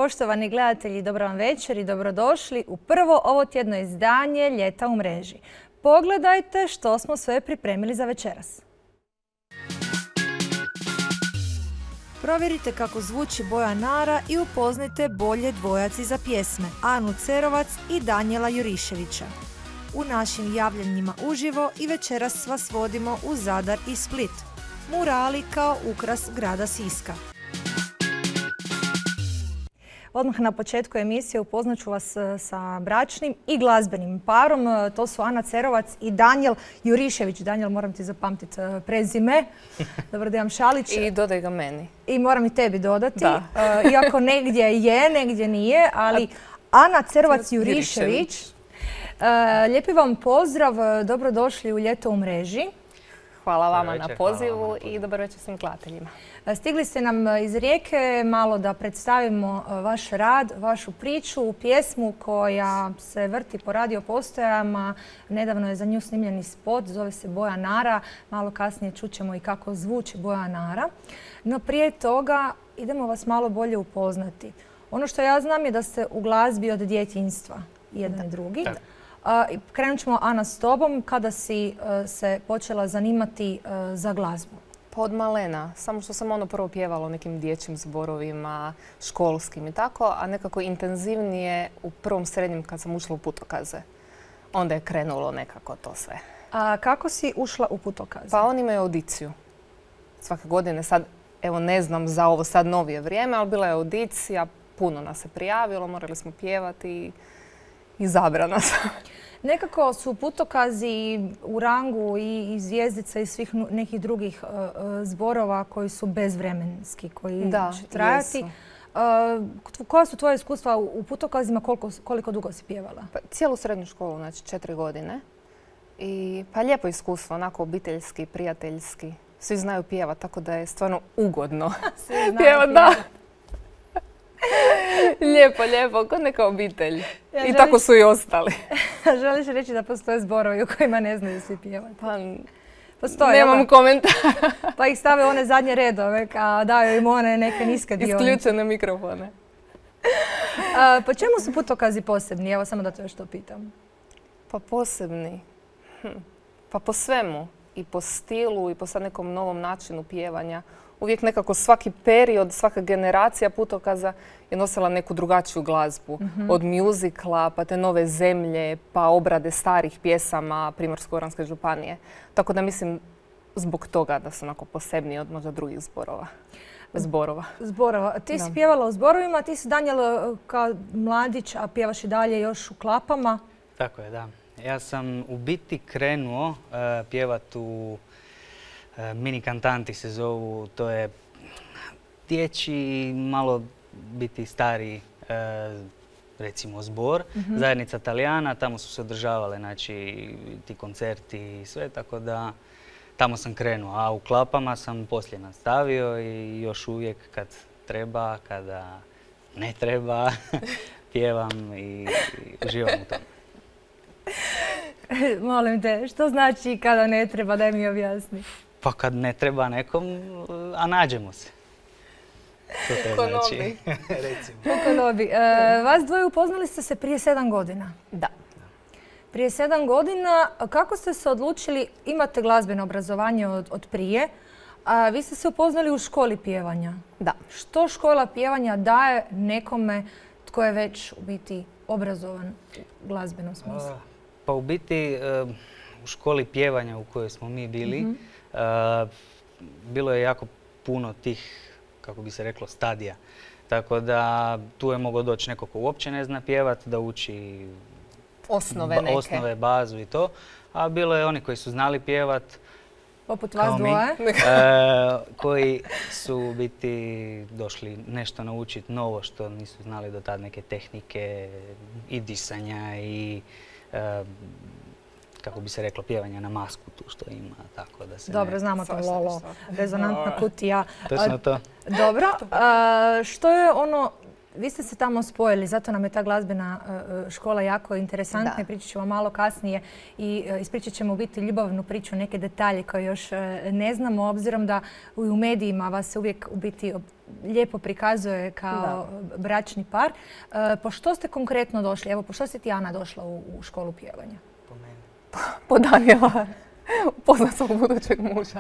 Poštovani gledatelji, dobro vam večer i dobrodošli u prvo ovotjedno izdanje Ljeta u mreži. Pogledajte što smo sve pripremili za večeras. Provjerite kako zvuči Boja Nara i upoznajte bolje dvojac iza pjesme, Anu Cerovac i Danijela Juriševića. U našim javljanjima uživo i večeras vas vodimo u Zadar i Split. Murali kao ukras grada Siska. Odmah na početku emisije upoznat ću vas sa bračnim i glazbenim parom. To su Ana Cerovac i Danijel Jurišević. Danijel, moram ti zapamtiti prezime. Dobro da imam šalić. I dodaj ga meni. I moram i tebi dodati. Iako negdje je, negdje nije. Ali Ana Cerovac Jurišević. Lijepi vam pozdrav. Dobrodošli u Ljeto u mreži. Hvala vama na pozivu i dobro večer svim gledateljima. Stigli ste nam iz Rijeke malo da predstavimo vaš rad, vašu priču, pjesmu koja se vrti po radio postajama. Nedavno je za nju snimljeni spot, zove se Boja Nara. Malo kasnije čućemo i kako zvuči Boja Nara. No prije toga idemo vas malo bolje upoznati. Ono što ja znam je da ste u glazbi od djetinjstva, jedan i drugi. Krenut ćemo, Ana, s tobom. Kada si se počela zanimati za glazbu? Pa od malena. Samo što sam prvo pjevala u nekim dječjim zborovima, školskim i tako, a nekako intenzivnije u prvom srednjem kad sam ušla u putokaze. Onda je krenulo nekako to sve. A kako si ušla u putokaze? Pa oni imaju audiciju. Svake godine sad, evo ne znam za ovo sad novije vrijeme, ali bila je audicija, puno nas se prijavilo, morali smo pjevati i zabrana sam. Nekako su putokazi u rangu i zvjezdica i svih nekih drugih zborova koji su bezvremenski, koji će trajati. Koja su tvoje iskustva u putokazima? Koliko dugo si pjevala? Pa, cijelu srednju školu, znači 4 godine. Pa lijepo iskustvo, onako obiteljski, prijateljski. Svi znaju pjevati, tako da je stvarno ugodno pjevati. Da. Lijepo, lijepo, kod neka obitelj. I tako su i ostali. Želiš reći da postoje zborovi u kojima ne znaju svi pjevati? Pa, postoje, nemam komentara. Pa ih stave one zadnje redove, a daju im one neke niske dionice. Isključene mikrofone. Po čemu su putokazi posebni? Evo samo da te još to pitam. Pa posebni? Pa po svemu. I po stilu i po sad nekom novom načinu pjevanja. Uvijek nekako svaki period, svaka generacija putokaza je nosila neku drugačiju glazbu. Od mjuzikla, pa te nove zemlje, pa obrade starih pjesama Primorsko-goranske županije. Tako da mislim zbog toga da su onako posebniji od možda drugih zborova. Ti si pjevala u zborovima, ti si, Danijel, kao mladić, a pjevaš i dalje još u klapama. Tako je, da. Ja sam u biti krenuo pjevati u mini kantanti se zovu, to je dječji, malo biti stariji, recimo zbor, zajednica Talijana, tamo su se održavale ti koncerti i sve, tako da tamo sam krenuo. A u klapama sam poslije nastavio i još uvijek kad treba, kada ne treba, pjevam i uživam u tome. Molim te, što znači kada ne treba, daj mi objasni. Pa kad ne treba nekom, a nađemo se. To znači, recimo. Vas dvoje upoznali ste se prije 7 godina. Da. Prije 7 godina, kako ste se odlučili, imate glazbeno obrazovanje od prije, a vi ste se upoznali u školi pjevanja. Da. Što škola pjevanja daje nekome tko je već u biti obrazovan u glazbenom smislu? Pa u biti u školi pjevanja u kojoj smo mi bili, bilo je jako puno tih, kako bi se reklo, stadija. Tako da tu je mogao doći neko ko uopće ne zna pjevat, da uči osnove, bazu i to. A bilo je oni koji su znali pjevat, poput vas dvoje, koji su u biti došli nešto naučiti novo što nisu znali do tad, neke tehnike i disanja i kako bi se reklo, pjevanja na masku tu što ima, tako da se... Dobro, znamo to, lolo, rezonantna kutija. Točno to. Dobro, što je ono, vi ste se tamo spojili, zato nam je ta glazbena škola jako interesantna i pričat ćemo malo kasnije i ispričat ćemo u biti ljubavnu priču, neke detalje koje još ne znamo, obzirom da u medijima vas se uvijek u biti lijepo prikazuje kao bračni par. Po što ste konkretno došli? Evo, po što si ti, Ana, došla u školu pjevanja? Po meni. Po Danijela. Upoznat svog budućeg muža.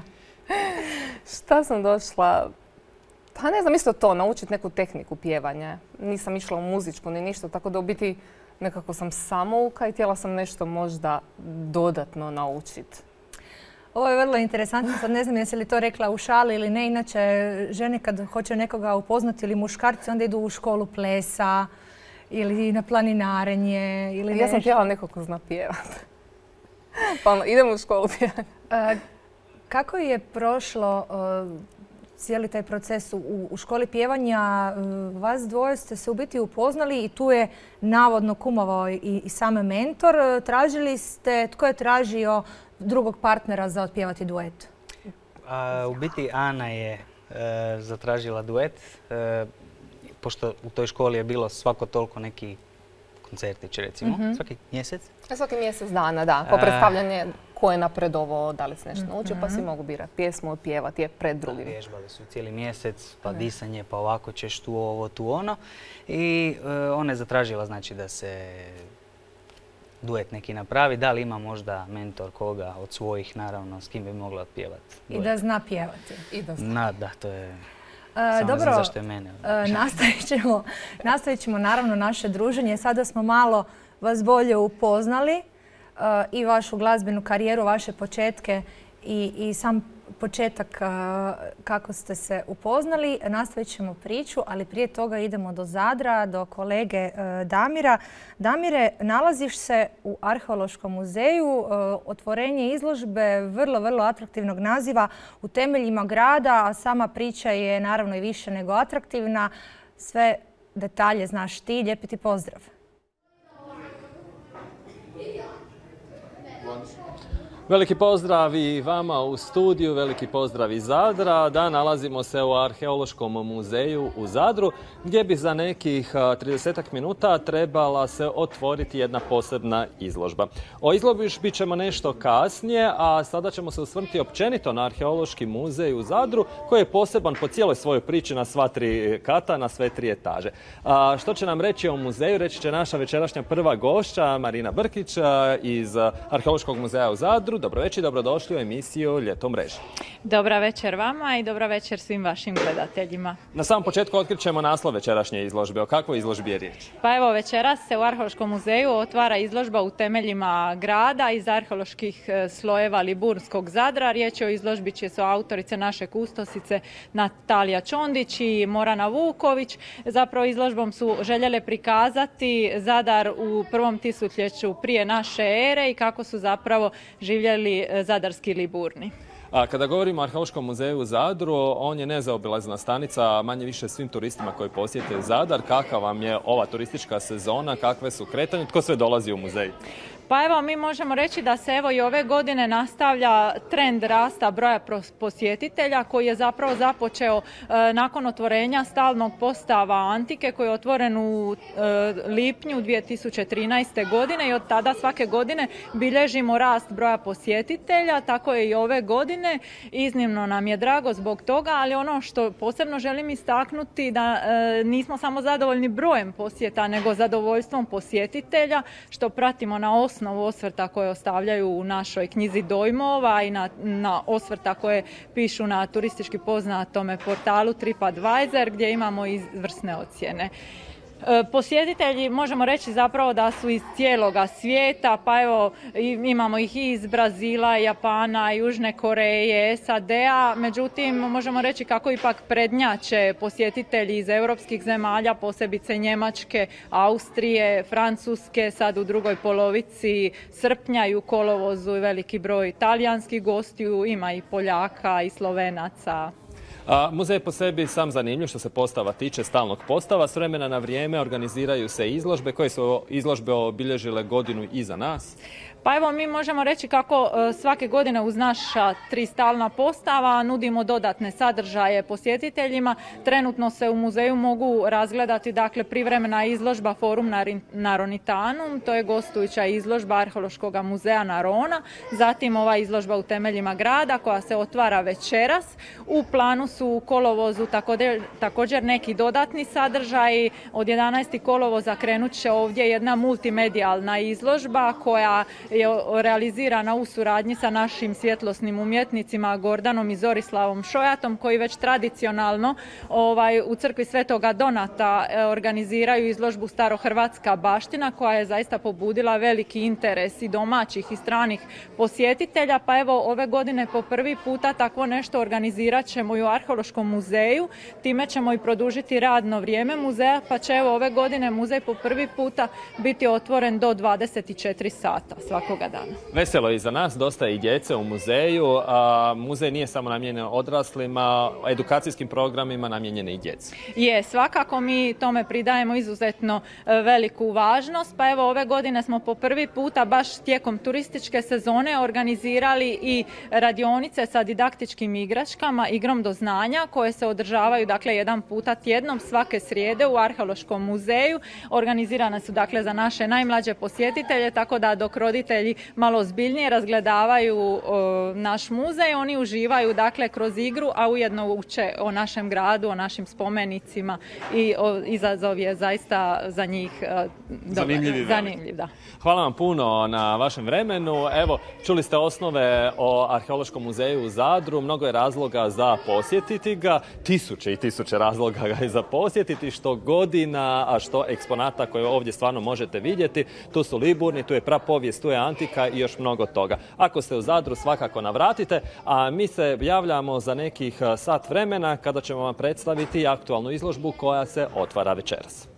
Šta sam došla? Pa ne znam, isto to, naučiti neku tehniku pjevanja. Nisam išla u muzičku ni ništa, tako da u biti nekako sam samouka i htjela sam nešto možda dodatno naučiti. Ovo je vrlo interesantno, sad ne znam jesi li to rekla u šali ili ne, inače žene kad hoće nekoga upoznati ili muškarci onda idu u školu plesa ili na planinarenje ili nešto. Ja sam htjela nekog ko zna pjevati. Pa idemo u školu pjevanja. Kako je prošlo cijeli taj proces u školi pjevanja? Vas dvoje ste se u biti upoznali i tu je navodno kumovao i sam mentor. Tražili ste, tko je tražio drugog partnera za otpjevati duet? U biti Ana je zatražila duet, pošto u toj školi je bilo svako toliko neki koncertić, recimo, svaki mjesec. Svaki mjesec dana, da. Kao predstavljanje ko je napredovao, da li se nešto naučio, pa svi mogu birati pjesmu, pjevati je pred drugim. Vježbali su cijeli mjesec, pa disanje, pa ovako ćeš tu ovo, tu ono. I ona je zatražila znači da se duet neki napravi, da li ima možda mentor koga od svojih, naravno, s kim bi mogla otpjevati. I da zna pjevati. Da, to je... Samo ne znam zašto je mene. Nastavit ćemo naravno naše druženje. Sada smo malo vas bolje upoznali i vašu glazbenu karijeru, vaše početke i sam početak kako ste se upoznali. Nastavit ćemo priču, ali prije toga idemo do Zadra, do kolege Damira. Damire, nalaziš se u Arheološkom muzeju. Otvorenje izložbe vrlo, vrlo atraktivnog naziva U temeljima grada, a sama priča je naravno i više nego atraktivna. Sve detalje znaš ti. Lijepi ti pozdrav. Veliki pozdrav i vama u studiju, veliki pozdrav iz Zadra. Da, nalazimo se u Arheološkom muzeju u Zadru, gdje bi za nekih 30 minuta trebala se otvoriti jedna posebna izložba. O izložbi ćemo nešto kasnije, a sada ćemo se osvrnuti općenito na Arheološki muzej u Zadru, koji je poseban po cijeloj svojoj priči na sva 3 kata, na sve 3 etaže. Što će nam reći o muzeju, reći će naša večerašnja prva gošća, Marina Brkić iz Arheološkog muzeja u Zadru. Dobro večer, dobrodošli u emisiju Ljeto mreže. Dobra večer vama i dobra večer svim vašim gledateljima. Na samom početku otkrićemo naslov večerašnje izložbe. O kakvoj izložbi je riječ? Pa evo, večeras se u Arheološkom muzeju otvara izložba U temeljima grada iz arheoloških slojeva Liburnskog Zadra. Riječ je o izložbi čije su autorice naše kustosice Natalija Čondić i Morana Vuković. Zapravo izložbom su željele prikazati Zadar u prvom tisućljeću prije naše ere i kako su zapravo živjeli zadarski Liburni. A kada govorimo o Arheološkom muzeju u Zadru, on je nezaobilazna stanica manje više svim turistima koji posjete Zadar. Kakva vam je ova turistička sezona, kakve su kretanje, tko sve dolazi u muzej? Pa evo, mi možemo reći da se evo i ove godine nastavlja trend rasta broja posjetitelja koji je zapravo započeo nakon otvorenja stalnog postava Antike koji je otvoren u lipnju 2013. godine i od tada svake godine bilježimo rast broja posjetitelja, tako je i ove godine. Iznimno nam je drago zbog toga, ali ono što posebno želim istaknuti da nismo samo zadovoljni brojem posjeta, nego zadovoljstvom posjetitelja, što pratimo na osnovu osvrta koje ostavljaju u našoj knjizi dojmova i na osvrta koje pišu na turistički poznatome portalu TripAdvisor gdje imamo izvrsne ocjene. Posjetitelji možemo reći zapravo da su iz cijeloga svijeta, pa evo imamo ih i iz Brazila, Japana, Južne Koreje, SAD-a, međutim možemo reći kako ipak prednjače posjetitelji iz europskih zemalja, posebice Njemačke, Austrije, Francuske, sad u drugoj polovici srpnja i u kolovozu i veliki broj talijanskih gostiju, ima i Poljaka i Slovenaca. Muzej je po sebi sam zanimljiv što se postava tiče, stalnog postava. S vremena na vrijeme organiziraju se izložbe. Koje su izložbe obilježile godinu iza nas? Pa evo, mi možemo reći kako svake godine uz naša 3 stalna postava nudimo dodatne sadržaje posjetiteljima. Trenutno se u muzeju mogu razgledati dakle privremena izložba Forum Naronitanum, to je gostujuća izložba Arheološkog muzeja Narona. Zatim ova izložba U temeljima grada koja se otvara večeras. U planu su u kolovozu također neki dodatni sadržaji. Od 11. kolovoza krenut će ovdje jedna multimedijalna izložba koja je realizirana u suradnji sa našim svjetlosnim umjetnicima Gordanom i Zorislavom Šojatom, koji već tradicionalno u crkvi Svetoga Donata organiziraju izložbu Starohrvatska baština, koja je zaista pobudila veliki interes i domaćih i stranih posjetitelja. Pa evo, ove godine po prvi puta takvo nešto organizirat ćemo i u Arheološkom muzeju. Time ćemo i produžiti radno vrijeme muzeja, pa će evo ove godine muzej po prvi puta biti otvoren do 24 sata svakoga dana. Veselo i za nas, dosta je i djece u muzeju. Muzej nije samo namijenjen odraslima, edukacijskim programima namijenjen i djeci. Je, svakako mi tome pridajemo izuzetno veliku važnost. Pa evo, ove godine smo po prvi puta baš tijekom turističke sezone organizirali i radionice sa didaktičkim igračkama, igrom do znanja, koje se održavaju dakle jedan puta tjednom svake srijede u Arheološkom muzeju. Organizirane su dakle za naše najmlađe posjetitelje, tako da dok roditelji malo ozbiljnije razgledavaju naš muzej, oni uživaju dakle kroz igru, a ujedno uče o našem gradu, o našim spomenicima i izazov je zaista za njih zanimljiv. Da. Hvala vam puno na vašem vremenu. Evo, čuli ste osnove o Arheološkom muzeju u Zadru. Mnogo je razloga za posjetiti ga. Tisuće i tisuće razloga ga je za posjetiti. Što godina, a što eksponata koje ovdje stvarno možete vidjeti. Tu su Liburni, tu je prapovijest, tu je antika i još mnogo toga. Ako ste u Zadru, svakako navratite. A mi se javljamo za nekih sat vremena kada ćemo vam predstaviti aktualnu izložbu koja se otvara večeras.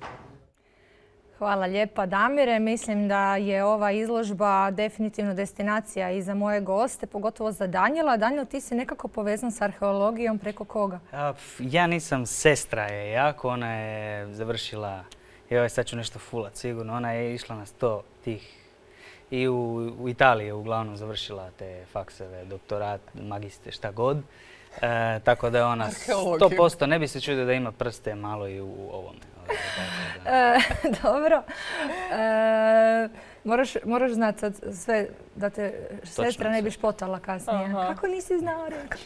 Hvala lijepa, Damire. Mislim da je ova izložba definitivno destinacija i za moje goste, pogotovo za Danijela. Danijel, ti si nekako povezan s arheologijom, preko koga? Ja nisam, sestra je jako, ona je završila, evo sad ću nešto fulat sigurno, ona je išla na 100 tih i u Italiji je uglavnom završila te fakseve, doktorat, magiste, šta god. Tako da je ona 100%, ne bi se čudio da ima prste malo i u ovome. Dobro. Moraš znati sad sve da te sestra ne bi špotala kasnije. Kako nisi znao?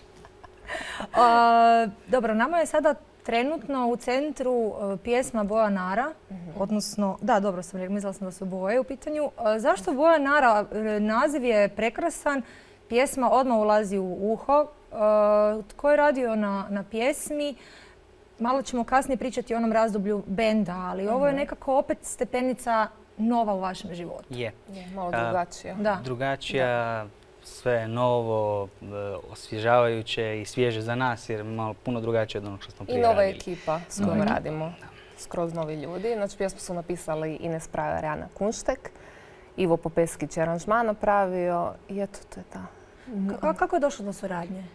Dobro, nama je sada trenutno u centru pjesma Boja Nara, odnosno, da, dobro sam rekla, mislila sam da su boje u pitanju. Zašto Boja Nara? Naziv je prekrasan, pjesma odmah ulazi u uho. Tko je radio na pjesmi? Malo ćemo kasnije pričati o onom razdoblju benda, ali ovo je nekako opet stepenica nova u vašem životu. Je. Malo drugačija. Drugačija, sve je novo, osvježavajuće i svježe za nas jer je malo puno drugačije od onog što smo prije radili. I nova ekipa s kojom radimo. Skroz novi ljudi. Znači, pjesmu su napisali Ines Praver, Jana Kunštek, Ivo Popeskić je aranžman napravio i eto, to je ta. Kako je došlo do suradnje?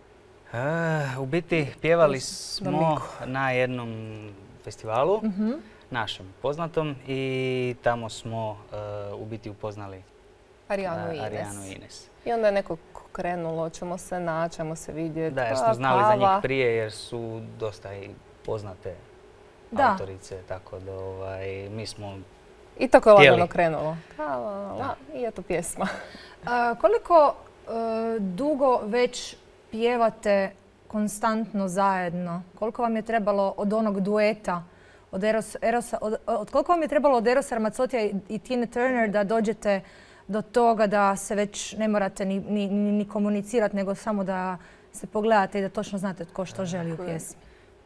U biti pjevali smo na jednom festivalu, našem poznatom, i tamo smo u biti upoznali Arijanu i Ines. I onda je neko krenulo, ćemo se naći, ćemo se vidjeti. Da, jer smo znali za njih prije jer su dosta i poznate autorice, tako da mi smo i tako je lagano krenulo. I eto pjesma. Koliko dugo već pjevate konstantno zajedno? Koliko vam je trebalo od onog dueta, koliko vam je trebalo od Erosa Ramazzottija i Tine Turner da dođete do toga da se već ne morate ni komunicirati, nego samo da se pogledate i da točno znate tko što želi u pjesmi?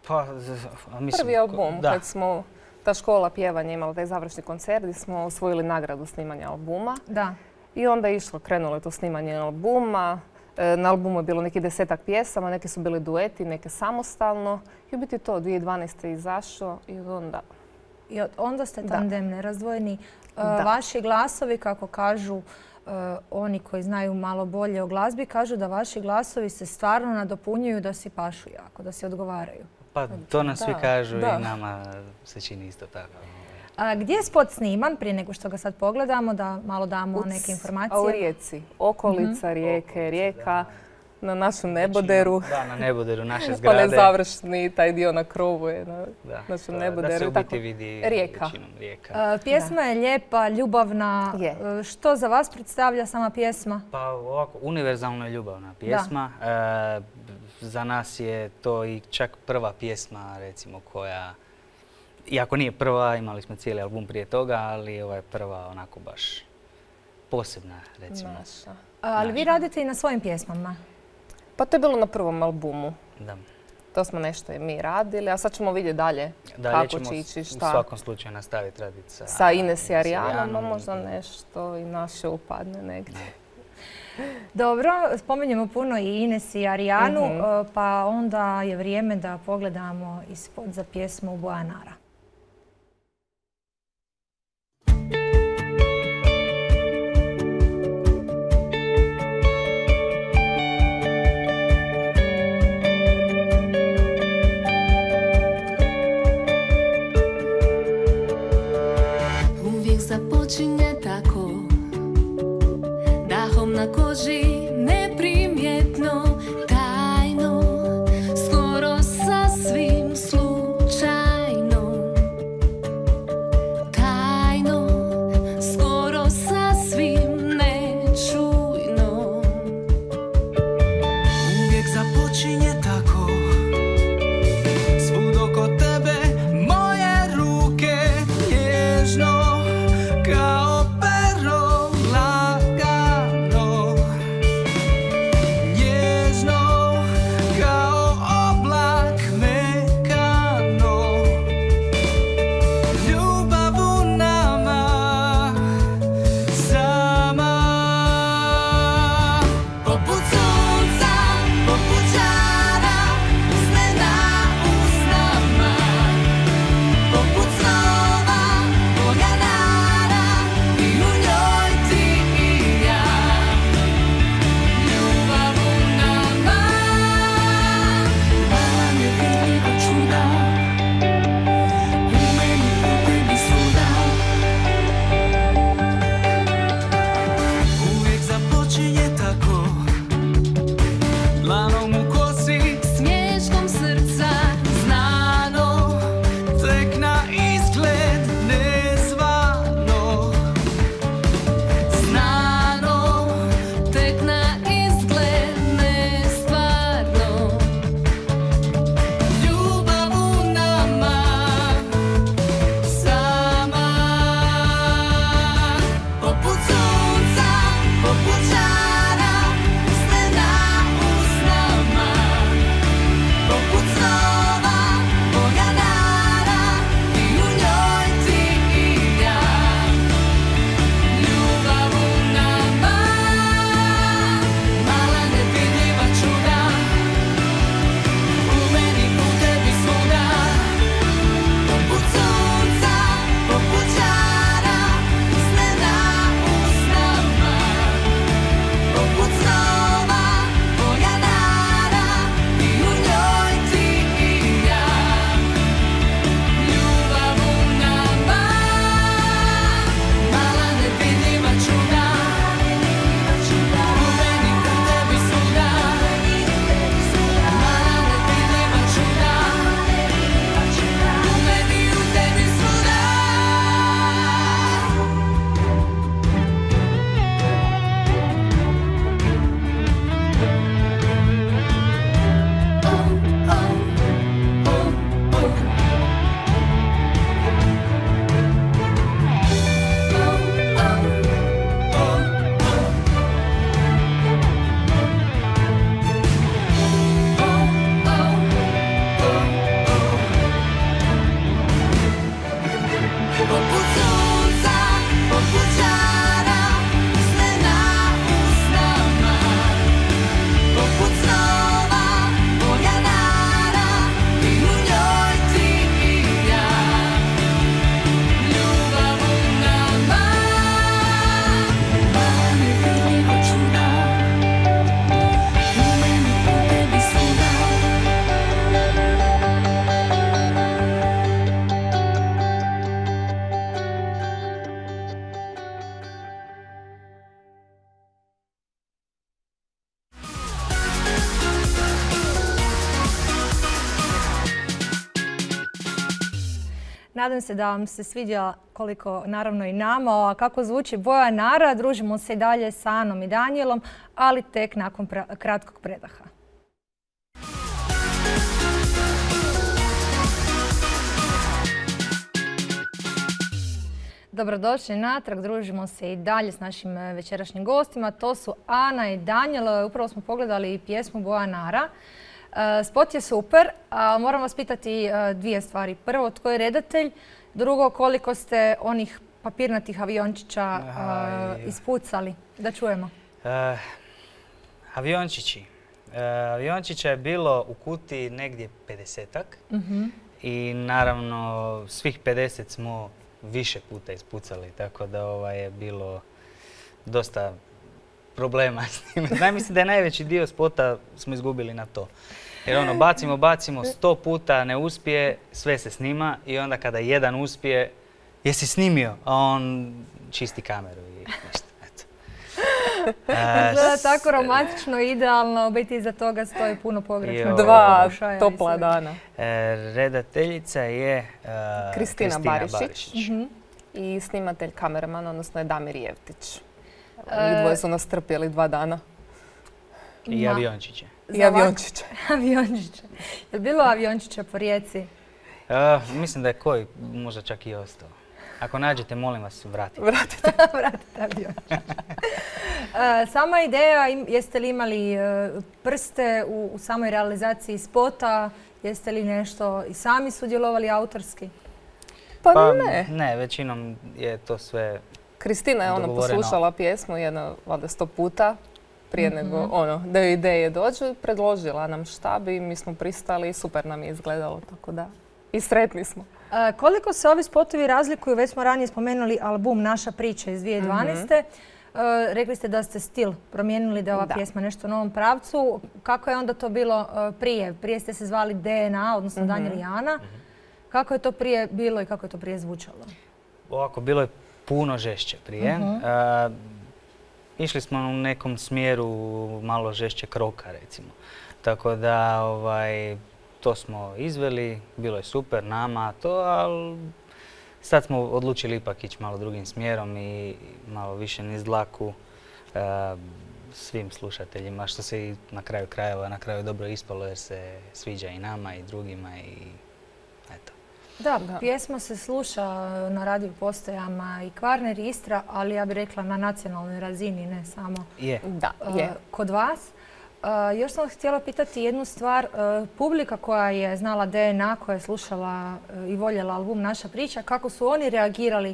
Prvi album, kad smo ta škola pjevanja imala taj završni koncert gdje smo osvojili nagradu snimanja albuma. Da. I onda je krenulo je to snimanje albuma. Na albumu je bilo nekih 10-ak pjesama, neke su bili dueti, neke samostalno. I u biti to 2012. je izašao i onda... I onda ste tandem, nerazdvojeni. Vaši glasovi, kako kažu oni koji znaju malo bolje o glazbi, kažu da vaši glasovi se stvarno nadopunjuju, da si pašu jako, da si odgovaraju. Pa to nam svi kažu i nama se čini isto tako. Gdje je spot sniman, prije nego što ga sad pogledamo, da malo damo neke informacije? U Rijeci. Okolica Rijeke, Rijeka, na našem neboderu. Da, na neboderu naše zgrade. Pa nezavršni, taj dio na krovu je na našem neboderu. Da se u biti vidi većinom Rijeka. Pjesma je lijepa, ljubavna. Što za vas predstavlja sama pjesma? Pa ovako, univerzalno je ljubavna pjesma. za nas je to i čak prva pjesma, recimo, koja, iako nije prva, imali smo cijeli album prije toga, ali ovo je prva onako baš posebna, recimo. Ali vi radite i na svojim pjesmama? Pa to je bilo na prvom albumu. Da. To smo nešto i mi radili, a sad ćemo vidjeti dalje kako će ići, šta. U svakom slučaju nastaviti raditi sa Ines i Arijanom, a možda nešto i naše upadne negdje. Dobro, spominjemo puno i Ines i Arijanu, pa onda je vrijeme da pogledamo i spot za pjesmu Boja Nara. Započinje tako, dahom na koži, neprimjetno, tajno, skoro sasvim slučajno. Tajno, skoro sasvim nečujno. Uvijek započinje tako, svud oko tebe, moje ruke nježno. Kao pero lagano, nježno, kao oblak mekano. Ljubav u nama sama, poput sunca, poput žara, usnena usnama, poput snova, Boja Nara. Nadam se da vam se sviđa koliko naravno i nama, a kako zvuči Boja Nara. Družimo se i dalje sa Anom i Danijelom, ali tek nakon kratkog predaha. Dobrodošli natrag, družimo se i dalje s našim večerašnjim gostima. To su Ana i Danijel. Upravo smo pogledali pjesmu Bojanara. Spot je super, a moram vas pitati dvije stvari. Prvo, tko je redatelj? Drugo, koliko ste onih papirnatih aviončića ispucali? Da čujemo. Aviončići. Aviončića je bilo u kutiji negdje 50-ak. I naravno svih 50 smo više puta ispucali, tako da je bilo dosta problema s tim. Mislim da je najveći dio spota smo izgubili na to. Jer bacimo 100 puta, ne uspije, sve se snima i onda kada jedan uspije, jesi snimio, a on čisti kameru i ništa. Gleda tako romantično, idealno, biti iza toga stoji puno pogrešno. 2 topla dana. Redateljica je Kristina Barišić. I snimatelj, kameraman, odnosno je Damir Jevtić. I dvoje su nas trpjeli 2 dana. I aviončiće. I aviončiće. Aviončiće. Je li bilo aviončića po Rijeci? Mislim da je koji, možda čak i ostao. Ako nađete, molim vas, vratite. Vratite aviončiće. Sama ideja, jeste li imali prste u samoj realizaciji spota? Jeste li nešto i sami sudjelovali autorski? Pa ne. Ne, većinom je to sve Kristina je poslušala pjesmu valjda 100 puta prije nego da joj ideje dođu. Predložila nam štab i mi smo pristali i super nam je izgledalo, tako da i sretni smo. Koliko se ovi spotovi razlikuju? Već smo ranije spomenuli album Naša priča iz 2012. Rekli ste da ste stil promijenili, da je ova pjesma nešto u novom pravcu. Kako je onda to bilo prije? Prije ste se zvali DNA, odnosno Danijel i Ana. Kako je to prije bilo i kako je to prije zvučalo? Ovako, bilo je puno žešće prije. Išli smo u nekom smjeru malo žešćeg roka, recimo. Tako da to smo izveli, bilo je super nama to, ali sad smo odlučili ipak ići malo drugim smjerom i malo više niz dlaku svim slušateljima, što se i na kraju krajeva dobro ispalo jer se sviđa i nama i drugima i eto. Da, pjesma se sluša na radio postajama i Kvarner i Istra, ali ja bih rekla na nacionalnoj razini, ne samo kod vas. Još sam htjela pitati jednu stvar. Publika koja je znala DNA, koja je slušala i voljela album Naša priča, kako su oni reagirali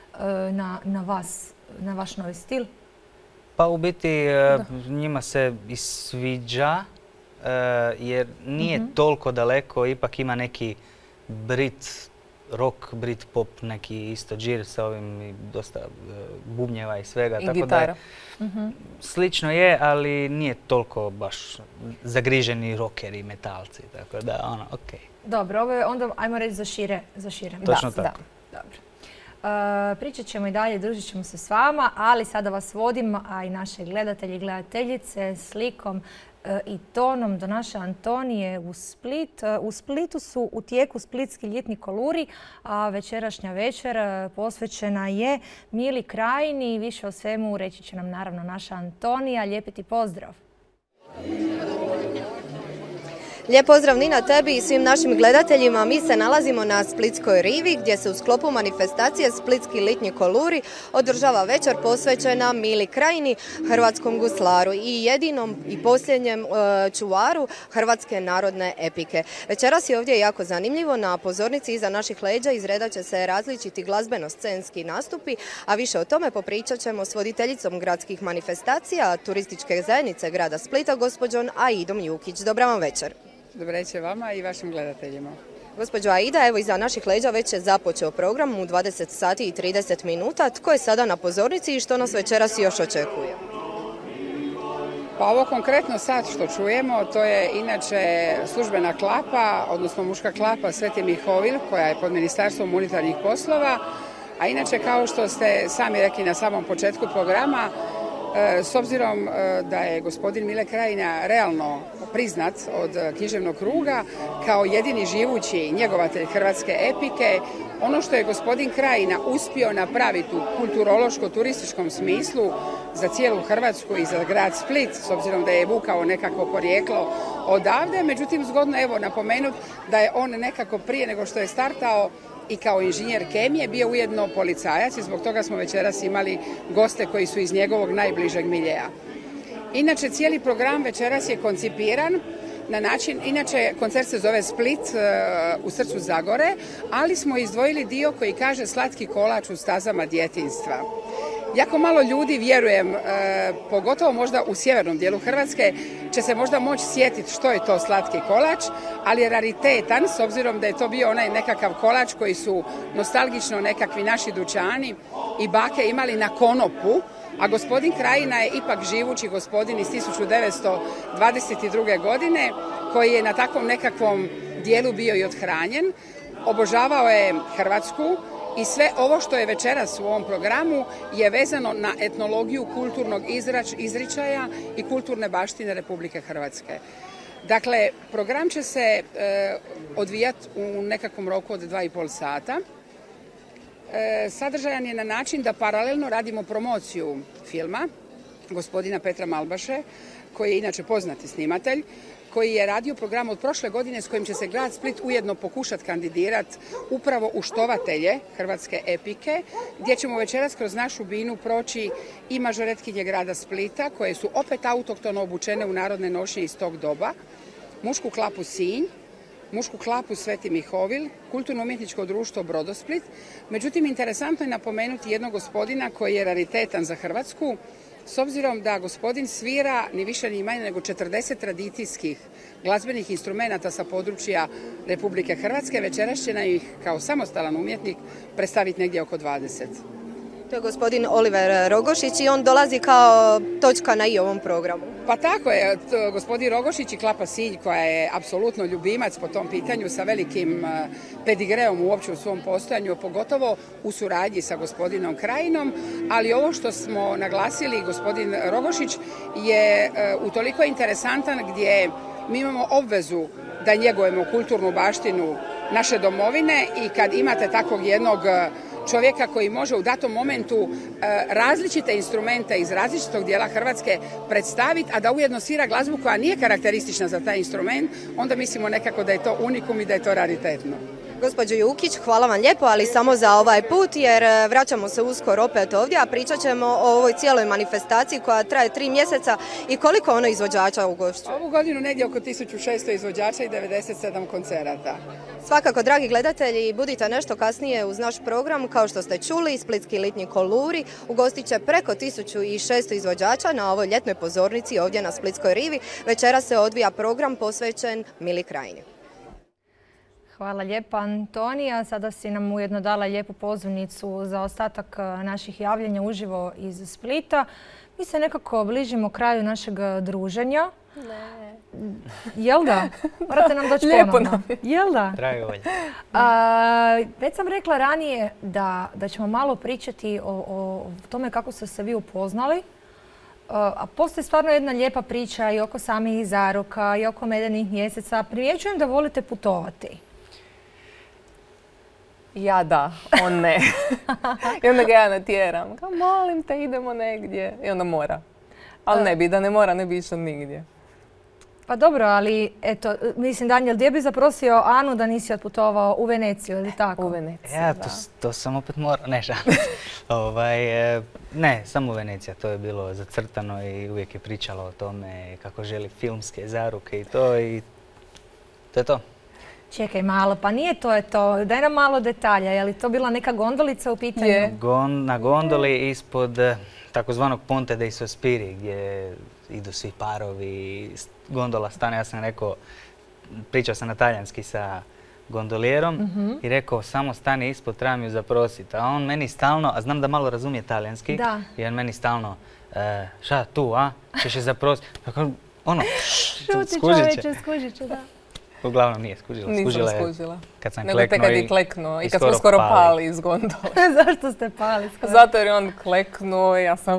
na vas, na vaš novi stil? Pa u biti njima se i sviđa jer nije toliko daleko, ipak ima neki Brit rock, Brit pop, neki isto džir sa ovim dosta bubnjeva i svega. I gitara. Slično je, ali nije toliko baš zagriženi rockeri i metalci, tako da okej. Dobro, ovo je onda, ajmo reći, za šire. Točno tako. Dobro. Pričat ćemo i dalje, družit ćemo se s vama, ali sada vas vodim, a i naše gledatelji i gledateljice, slikom i tonom do naše Antonije u Split. U Splitu su u tijeku splitski ljetni koluri, a večerašnja večer posvećena je Mili Krajini. Više o svemu reći će nam naravno naša Antonija. Lijepi ti pozdrav. Lijep pozdrav Nina tebi i svim našim gledateljima. Mi se nalazimo na Splitskoj rivi gdje se u sklopu manifestacije Splitski ljetni koluri održava večer posvećena Mili Krajini, hrvatskom guslaru i jedinom i posljednjem čuvaru hrvatske narodne epike. Večeras je ovdje jako zanimljivo. Na pozornici iza naših leđa izredat će se različiti glazbeno-scenski nastupi, a više o tome popričat ćemo s voditeljicom gradskih manifestacija turističke zajednice grada Splita, gospođom Aidom Jukić. Dobra vam večer. Dobro večer vama i vašim gledateljima. Gospođo Aida, evo iza naših leđa već je započeo program u 20 sati i 30 minuta. Tko je sada na pozornici i što nas večeras još očekuje? Pa ovo konkretno sad što čujemo, to je inače službena klapa, odnosno muška klapa Sveti Mihovil, koja je pod Ministarstvom unutarnjih poslova. A inače, kao što ste sami rekli na samom početku programa, s obzirom da je gospodin Mile Krajina realno priznat od književnog kruga kao jedini živući njegovatelj hrvatske epike, ono što je gospodin Krajina uspio napraviti u kulturološko-turističkom smislu za cijelu Hrvatsku i za grad Split, s obzirom da je vukao nekako porijeklo odavde, međutim zgodno evo napomenuti da je on nekako prije nego što je startao i kao inženjer kemije bio ujedno policajac i zbog toga smo večeras imali goste koji su iz njegovog najbližeg miljeja. Inače, cijeli program večeras je koncipiran na način, inače koncert se zove Split u srcu Zagore, ali smo izdvojili dio koji kaže slatki kolač u stazama djetinjstva. Jako malo ljudi, vjerujem, pogotovo možda u sjevernom dijelu Hrvatske, će se možda moći sjetiti što je to slatki kolač, ali je raritetan s obzirom da je to bio onaj nekakav kolač koji su nostalgično nekakvi naši dućani i bake imali na konopu, a gospodin Krajina je ipak živući gospodin iz 1922. godine koji je na takvom nekakvom dijelu bio i othranjen. Obožavao je Hrvatsku i sve ovo što je večeras u ovom programu je vezano na etnologiju kulturnog izričaja i kulturne baštine Republike Hrvatske. Dakle, program će se odvijati u nekakvom roku od 2,5 sata. Sadržajan je na način da paralelno radimo promociju filma gospodina Petra Malbaše, koji je inače poznati snimatelj, koji je radio program od prošle godine s kojim će se grad Split ujedno pokušati kandidirati upravo u štovatelje hrvatske epike, gdje ćemo večeras kroz našu binu proći i mažoretkinje grada Splita, koje su opet autohtono obučene u narodne nošnje iz tog doba, mušku klapu Sinj, mušku klapu Sveti Mihovil, kulturno-umjetničko društvo Brodosplit. Međutim, interesantno je napomenuti jednog gospodina koji je raritetan za Hrvatsku, s obzirom da gospodin svira ni više ni manje nego 40 tradicijskih glazbenih instrumenata sa područja Republike Hrvatske. Večeras će nam ih kao samostalan umjetnik predstaviti negdje oko 20. To je gospodin Oliver Rogošić i on dolazi kao točka na i ovom programu. Pa tako je, gospodin Rogošić i Klapa Sinj koja je apsolutno ljubimac po tom pitanju sa velikim pedigreom uopće u svom postojanju, pogotovo u suradnji sa gospodinom Krajinom, ali ovo što smo naglasili, gospodin Rogošić je utoliko interesantan gdje mi imamo obvezu da njegujemo kulturnu baštinu naše domovine i kad imate takvog jednog čovjeka koji može u datom momentu različite instrumente iz različitog dijela Hrvatske predstaviti, a da ujedno svira glazbu koja nije karakteristična za taj instrument, onda mislimo nekako da je to unikum i da je to raritetno. Gospođo Jukić, hvala vam lijepo, ali samo za ovaj put jer vraćamo se uskoro opet ovdje, a pričat ćemo o ovoj cijeloj manifestaciji koja traje 3 mjeseca i koliko ono izvođača ugošćuje. Ovu godinu negdje oko 1600 izvođača i 97 koncerata. Svakako, dragi gledatelji, budite nešto kasnije uz naš program. Kao što ste čuli, Splitski litnji koluri ugostit će preko 1600 izvođača na ovoj ljetnoj pozornici ovdje na Splitskoj rivi. Večeras se odvija program posvećen Mili Krajini. Hvala lijepa, Antonija. Sada si nam ujedno dala lijepu pozivnicu za ostatak naših javljanja uživo iz Splita. Mi se nekako bližimo kraju našeg druženja. Ne. Jel da? Morate nam doći ponovno. Jel da? Dragovolje. Već sam rekla ranije da ćemo malo pričati o tome kako ste se vi upoznali. A postoji stvarno jedna lijepa priča i oko samih zaruka i oko medenih mjeseca. Primjećujem da volite putovati. Ja da, on ne. I onda ga ja natjeram. Kao, molim te, idemo negdje. I onda mora. Ali ne bi, da ne mora, ne bi išao nigdje. Pa dobro, ali eto, mislim, Danijel, gdje bi zaprosio Anu da nisi otputovao u Veneciju, ili tako? U Veneciju, Ja, da. to sam opet morao, ne šalim. Ne, samo Venecija, to je bilo zacrtano i uvijek je pričala o tome kako želi filmske zaruke i to je to. Čekaj malo, pa nije to je to. Daj nam malo detalja. Je li to bila neka gondolica u pitanju? Je. Na gondoli ispod takozvanog Ponte dei Sospiri gdje idu svi parovi, gondola stane, ja sam rekao, pričao sam na talijanski sa gondolijerom i rekao samo stani ispod, treba mi ju zaprositi. A on meni stalno, a znam da malo razumije talijanski, i on meni stalno, šta tu, a? Češ je zaprositi. Šuti čovječe, skužit će, da. Uglavnom nije skužila. Nisam skužila. Kad sam nego te kad je kleknuo i kad smo skoro pali iz gondole. Zašto ste pali skoro? Zato jer je on kleknuo i ja sam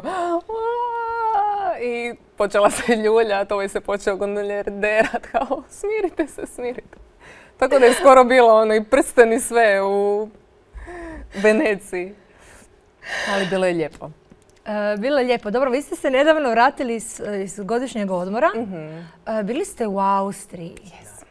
i počela se ljuljati, ovaj se počeo gondoljer derat, kao smirite se, smirite. Tako da je skoro bilo ono i prsten i sve u Veneciji. Ali bilo je lijepo. Bilo je lijepo. Dobro, vi ste se nedavno vratili iz godišnjeg odmora. Bili ste u Austriji.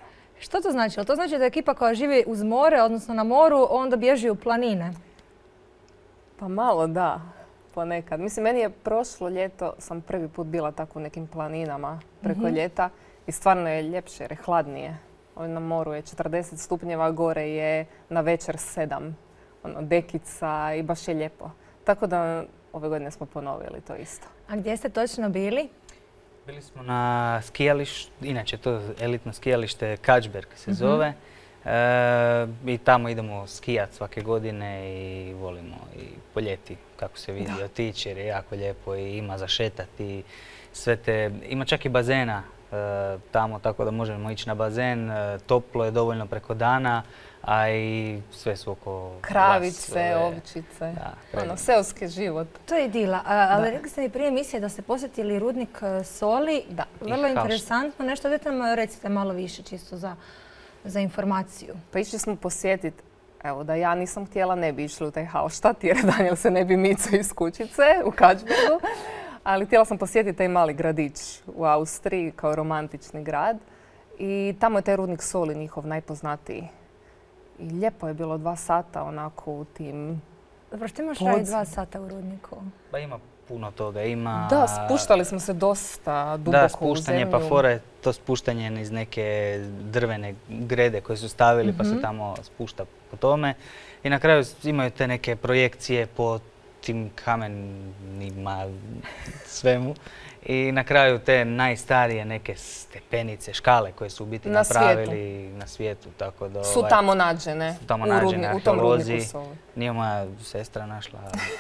Što to znači? Jel to znači da ekipa koja živi uz more, odnosno na moru, onda bježi u planine? Pa malo da, ponekad. Mislim, meni je prošlo ljeto, sam prvi put bila tako u nekim planinama preko ljeta i stvarno je ljepše jer je hladnije. Ovdje na moru je 40 stupnjeva, gore je na večer 7, dekica i baš je lijepo. Tako da ove godine smo ponovili to isto. A gdje ste točno bili? Bili smo na skijalištu, inače to elitno skijalište Kačberg se zove. I tamo idemo skijat svake godine i volimo i po ljeti kako se vidi otići jer je jako lijepo i ima za šetati. Ima čak i bazena tamo tako da možemo ići na bazen. Toplo je dovoljno preko dana, a i sve su oko kravice, ovčice, seoski život. To je idila. Ali rekli ste mi prije emisije da ste posjetili rudnik soli. Da. Vrlo interesantno. Nešto dajte nam recite malo više čisto za informaciju. Pa išli smo posjetiti, evo da ja nisam htjela ne bi išli u taj Hallstatt jer Daniel se ne bi micao iz kućice u Kačbergu. Ali htjela sam posjetiti taj mali gradić u Austriji kao romantični grad. I tamo je taj rudnik soli njihov najpoznatiji. I lijepo je bilo 2 sata onako u tim... Dobro, što imaš raditi 2 sata u rudniku? Pa ima puno toga. Ima... Da, spuštali smo se dosta duboko u zemlju. Pa fora je to spuštanje iz neke drvene grede koje su stavili pa se tamo spušta po tome. I na kraju imaju te neke projekcije po tim kamenima, svemu. I na kraju te najstarije neke stepenice, škale koje su u biti napravili na svijetu. Tako da, su tamo nađene u tom rudniku soli. Nije moja sestra našla.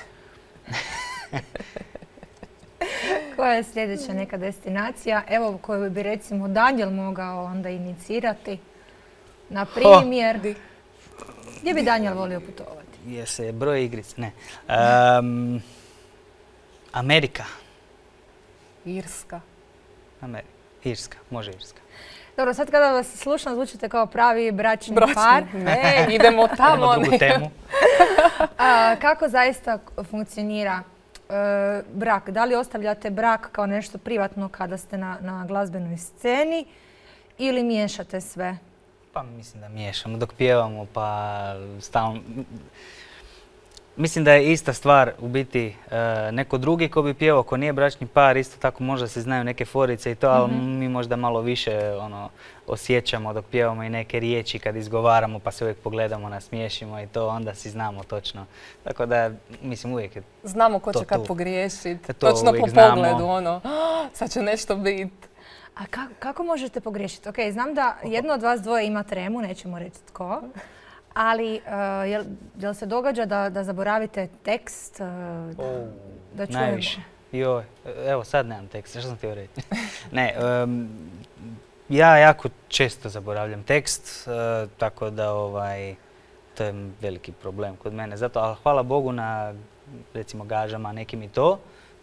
Koja je sljedeća neka destinacija, evo koju bi recimo Daniel mogao onda inicirati? Na primjer, gdje bi Daniel volio putovati? Je se broj igric? Ne. Amerika. Irska. Irska, može Irska. Dobro, sad kada vas slušam zvučite kao pravi bračni par. Ne, idemo tamo. Idemo drugu temu. Kako zaista funkcionira brak? Da li ostavljate brak kao nešto privatno kada ste na glazbenoj sceni ili miješate sve? Pa mislim da miješamo dok pjevamo pa stalno... Mislim da je ista stvar u biti neko drugi ko bi pjevao, ko nije bračni par, isto tako možda se znaju neke forice i to, ali mi možda malo više osjećamo dok pjevamo i neke riječi kad izgovaramo pa se uvijek pogledamo, nasmiješimo i to, onda si znamo točno. Tako da, mislim, uvijek je to tu. Znamo ko će kad pogriješiti, točno po pogledu, sad će nešto biti. A kako možete pogriješiti? Ok, znam da jedno od vas dvoje ima tremu, nećemo reći tko. Ali, jel se događa da zaboravite tekst? Da čujemo? Najviše. Joj, evo sad nemam teksta, što sam htio reći? Ne, ja jako često zaboravljam tekst, tako da to je veliki problem kod mene. Zato, ali hvala Bogu na, recimo, gažama nekim i to.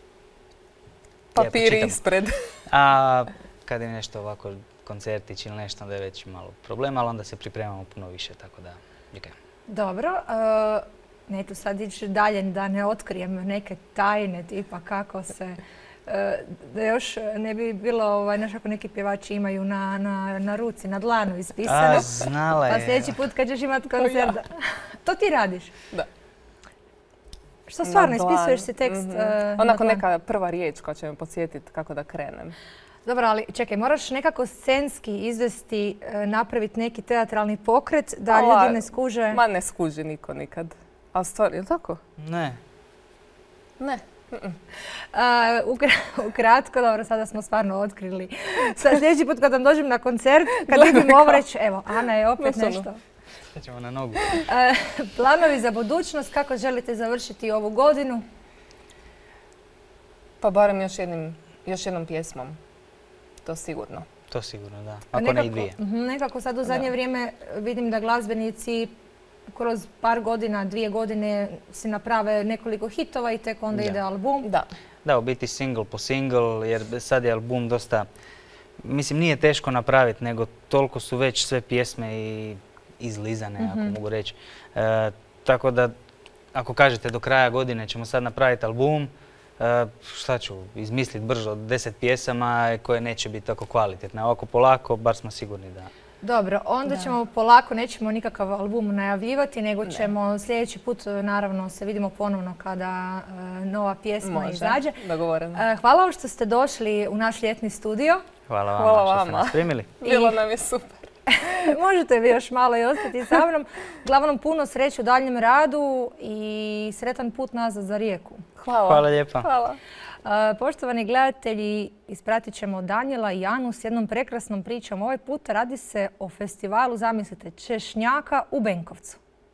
Papiri ispred. A kad je nešto ovako koncertić ili nešto, onda je već malo problem, ali onda se pripremamo puno više, tako da... Dobro, neću sad ići dalje da ne otkrijem neke tajne tipa kako se, da još ne bi bilo, znaš kako neki pjevači imaju na ruci, na dlanu ispisano. Znala je. Pa sljedeći put kad ćeš imati koncert. To ti radiš? Da. Što stvarno, ispisuješ si tekst? Onako neka prva riječ koja će me podsjetiti kako da krenem. Dobro, ali čekaj, moraš nekako scenski izvesti, napraviti neki teatralni pokret da ljudi ne skuže... Ma ne skuži niko nikad. A stvarno, je li tako? Ne. Ne. Ukratko, dobro, sada smo stvarno otkrili. Sad sljedeći put kad vam dođem na koncert, kad vidim ovo reći, evo, Ana je opet nešto. Sad ćemo na nogu. Planovi za budućnost, kako želite završiti ovu godinu? Pa barem još jednom pjesmom. To sigurno. To sigurno, da. Ako ne i dvije. Nekako sad u zadnje vrijeme vidim da glazbenici kroz par godina, 2 godine si naprave nekoliko hitova i tek onda ide album. Da, u biti single po single, jer sad je album dosta... Mislim, nije teško napraviti, nego toliko su već sve pjesme i izlizane, ako mogu reći. Tako da, ako kažete do kraja godine ćemo sad napraviti album, šta ću izmisliti brzo 10 pjesama koje neće biti tako kvalitetne. Ovako polako, bar smo sigurni da... Dobro, onda ćemo polako, nećemo nikakav album najavljivati, nego ćemo sljedeći put, naravno, se vidimo ponovno kada nova pjesma izađe. Dogovoreno. Hvala vam što ste došli u naš ljetni studio. Hvala vama što ste nas primili. Bilo nam je super. Možete vi još malo i ostati sa mnom. Uglavnom, puno sreće u daljem radu i sretan put nazad za Rijeku. Hvala lijepa. Hvala. Poštovani gledatelji, ispratit ćemo Danijela i Anu s jednom prekrasnom pričom. Ovaj put radi se o festivalu, zamislite, češnjaka u Benkovcu.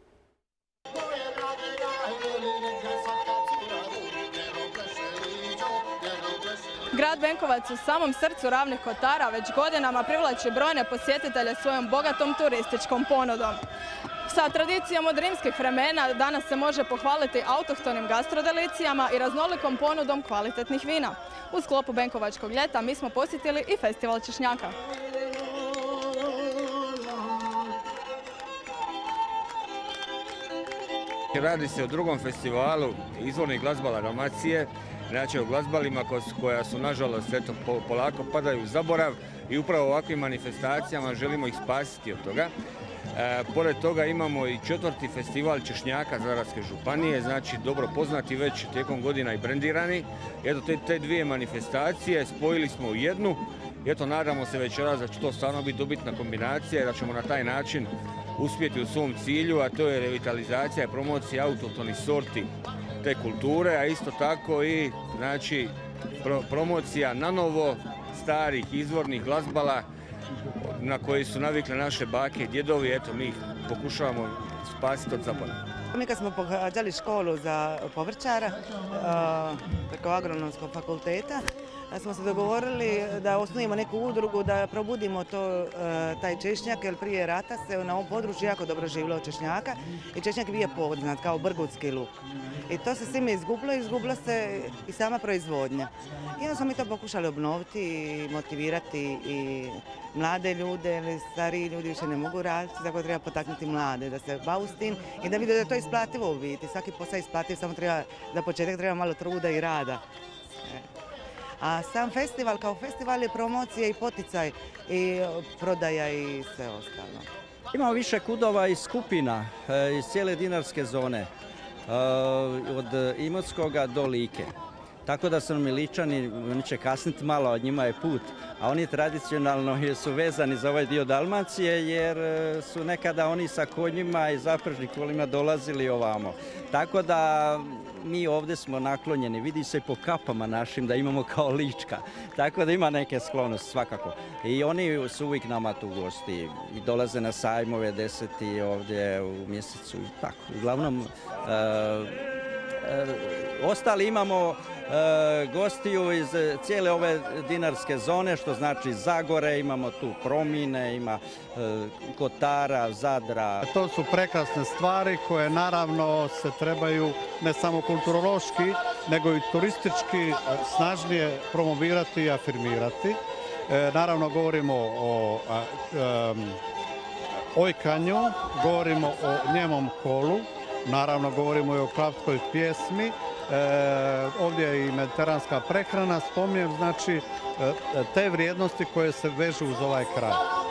Grad Benkovac u samom srcu Ravnih Kotara već godinama privlači brojne posjetitelje svojom bogatom turističkom ponudom. Sa tradicijom od rimskih vremena danas se može pohvaliti autohtonim gastrodelicijama i raznolikom ponudom kvalitetnih vina. U sklopu Benkovačkog ljeta mi smo posjetili i festival češnjaka. Radi se o drugom festivalu izvornih glazbala Dalmacije, znači o glazbalima koja su nažalost polako padaju u zaborav i upravo ovakvim manifestacijama želimo ih spasiti od toga. Pored toga imamo i 4. festival češnjaka Zadarske županije, znači dobro poznati već tijekom godina i brendirani. Eto te dvije manifestacije spojili smo u jednu. Eto nadamo se večeras da će to stvarno biti dobitna kombinacija i da ćemo na taj način uspjeti u svom cilju, a to je revitalizacija i promocija autohtonih sorti te kulture, a isto tako i znači promocija nanovo starih izvornih glazbala na koji su navikle naše bake i djedovi. Eto mi ih pokušavamo spasiti od zaborava. Mi kad smo pohađali školu za povrćara preko Agronomskog fakulteta, smo se dogovorili da osnujemo neku udrugu, da probudimo taj češnjak, jer prije rata se na ovom području jako dobro živjelo od češnjaka i češnjak je bio poznat kao brgutski luk. I to se svime izgubilo se i sama proizvodnja. I onda smo mi to pokušali obnoviti i motivirati i mlade ljude, ili stariji ljudi više ne mogu raditi, tako treba potaknuti mlade da se bavu s tim i da vide da je to isplativo u biti. Svaki posao je isplativ, samo treba, za početak treba malo truda i rada. A sam festival kao festival je promocija i poticaj i prodaja i sve ostalo. Imamo više kudova i skupina iz cijele dinarske zone, od Imotskoga do Like. Tako da su nam Ličani, oni će kasniti malo, od njima je put, a oni tradicionalno su vezani za ovaj dio Dalmacije jer su nekada oni sa konjima i zapržnim kolima dolazili ovamo. Tako da mi ovdje smo naklonjeni, vidi se po kapama našim da imamo kao Lička, tako da ima neke sklonosti svakako. I oni su uvijek nama tu gosti i dolaze na sajmove 10. ovdje u mjesecu i tako. Uglavnom, ostali imamo gostiju iz cijele ove dinarske zone, što znači Zagore, imamo tu Promine, ima Kotara, Zadra. To su prekrasne stvari koje naravno se trebaju ne samo kulturološki, nego i turistički snažnije promovirati i afirmirati. Naravno govorimo o ojkanju, govorimo o njemom kolu, naravno govorimo i o klavskoj pjesmi. Ovdje je i mediteranska prehrana, spominjem, znači te vrijednosti koje se vežu uz ovaj kraj.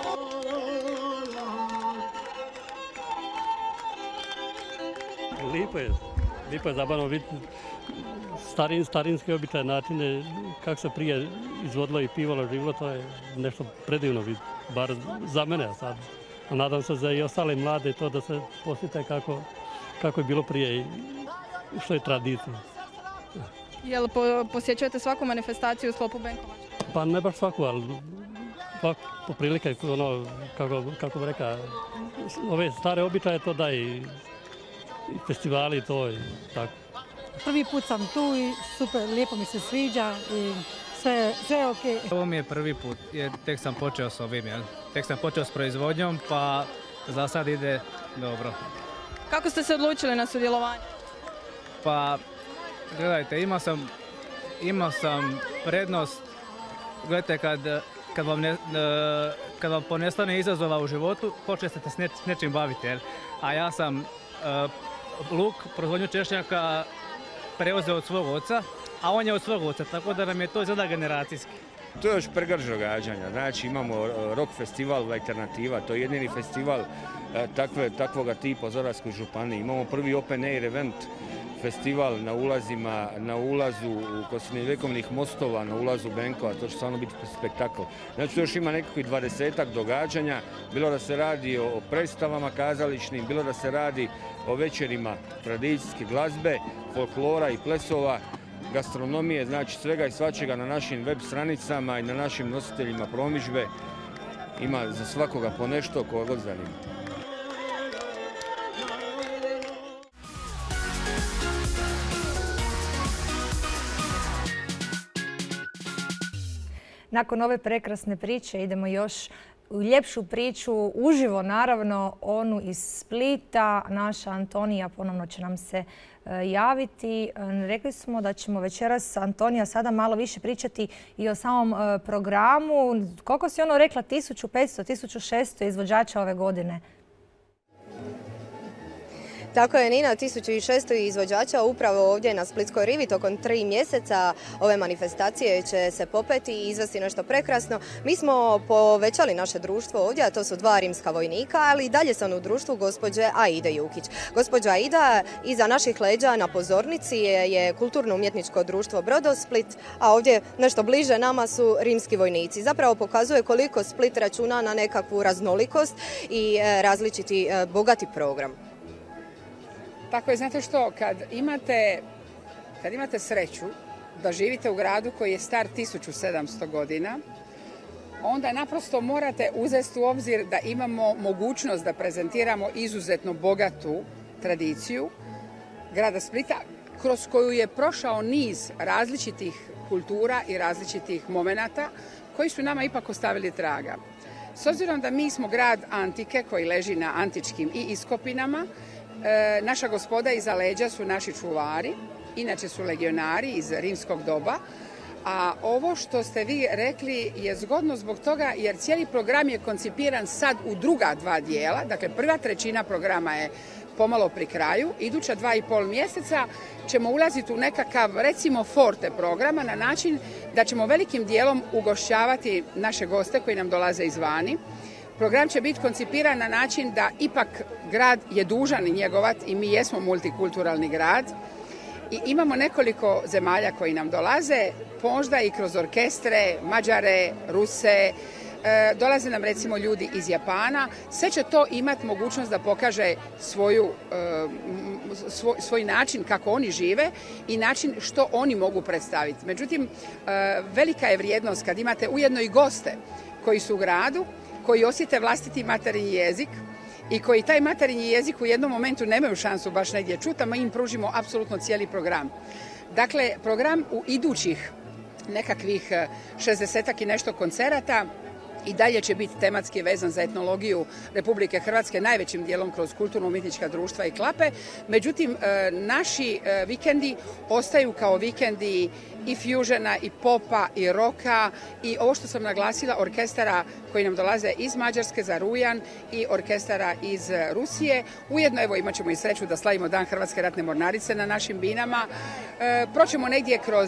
Lijepo je zabavno vidjeti starinske običaje, načine kako se prije izvodilo i pivalo živilo, to je nešto predivno vidjeti, bar za mene sad. A nadam se za i ostale mlade to da se posjete kako je bilo prije i što je tradicija. Jel posjećujete svaku manifestaciju u sklopu Benkovača? Pa ne baš svaku, ali poprilike, kako bi rekao, ove stare običaje to da i festivali to i tako. Prvi put sam tu i super, lijepo mi se sviđa i sve je okej. Ovo mi je prvi put jer tek sam počeo s ovim, tek sam počeo s proizvodnjom pa za sad ide dobro. Kako ste se odlučili na sudjelovanje? Pa gledajte, imao sam prednost, gledajte kad vam ponestane izazova u životu, počnete se s nečim baviti, a ja sam luk, proizvodnju češnjaka preuzeo od svog oca, a on je od svog oca, tako da nam je to izgleda generacijski. To je još pregršt događanja. Znači imamo rock festival Alternativa, to je jedini festival takvoga tipa u Zadarskoj županiji. Imamo prvi open air event festival na ulazu kod srednjovjekovnih mostova, na ulazu Benkova, to će stvarno biti spektakl. Znači, još ima nekakvih 20-ak događanja, bilo da se radi o predstavama kazališnim, bilo da se radi o večerima tradicijske glazbe, folklora i plesova, gastronomije, znači svega i svačega na našim web stranicama i na našim nositeljima promidžbe. Ima za svakoga po nešto koga god zanima. Nakon ove prekrasne priče idemo još u ljepšu priču, uživo naravno, onu iz Splita. Naša Antonija ponovno će nam se javiti. Rekli smo da ćemo večeras, Antonija, sada malo više pričati i o samom programu. Koliko si ono rekla, 1500, 1600 izvođača ove godine? Tako je, Nina, 1600 izvođača upravo ovdje na Splitskoj rivi. Tokom 3 mjeseca ove manifestacije će se popeti i izvesti nešto prekrasno. Mi smo povećali naše društvo ovdje, a to su 2 rimska vojnika, ali i dalje sam u društvu gospođe Aide Jukić. Gospođa Aida iza naših leđa na pozornici je kulturno-umjetničko društvo Brodosplit, a ovdje nešto bliže nama su rimski vojnici. Zapravo pokazuje koliko Split računa na nekakvu raznolikost i različiti bogati program. Tako je, znate što, kad imate sreću da živite u gradu koji je star 1700 godina, onda naprosto morate uzeti u obzir da imamo mogućnost da prezentiramo izuzetno bogatu tradiciju grada Splita, kroz koju je prošao niz različitih kultura i različitih momenata koji su nama ipak ostavili traga. S obzirom da mi smo grad antike koji leži na antičkim i iskopinama, naša gospoda iza leđa su naši čuvari, inače su legionari iz rimskog doba, a ovo što ste vi rekli je zgodno zbog toga jer cijeli program je koncipiran sad u druga 2 dijela, dakle prva trećina programa je pomalo pri kraju, iduća 2,5 mjeseca ćemo ulaziti u nekakav, recimo, forte programa na način da ćemo velikim dijelom ugošćavati naše goste koji nam dolaze izvani. Program će biti koncipiran na način da ipak grad je dužan njegovati i mi jesmo multikulturalni grad i imamo nekoliko zemalja koji nam dolaze, možda i kroz orkestre, Mađare, Ruse, dolaze nam recimo ljudi iz Japana. Sve će to imati mogućnost da pokaže svoj način kako oni žive i način što oni mogu predstaviti. Međutim, velika je vrijednost kad imate ujedno i goste koji su u gradu, koji osjete vlastiti materinji jezik i koji taj materinji jezik u jednom momentu nemaju šansu baš negdje čuti, a mi im pružimo apsolutno cijeli program. Dakle, program u idućih nekakvih 60-ak i nešto koncerata i dalje će biti tematski vezan za etnologiju Republike Hrvatske, najvećim dijelom kroz kulturno-umjetnička društva i klape. Međutim, naši vikendi ostaju kao vikendi i fusiona, i popa, i roka, i ovo što sam naglasila, orkestara koji nam dolaze iz Mađarske za rujan i orkestara iz Rusije. Ujedno, evo, imat ćemo i sreću da slavimo Dan Hrvatske ratne mornarice na našim binama. Proćemo negdje kroz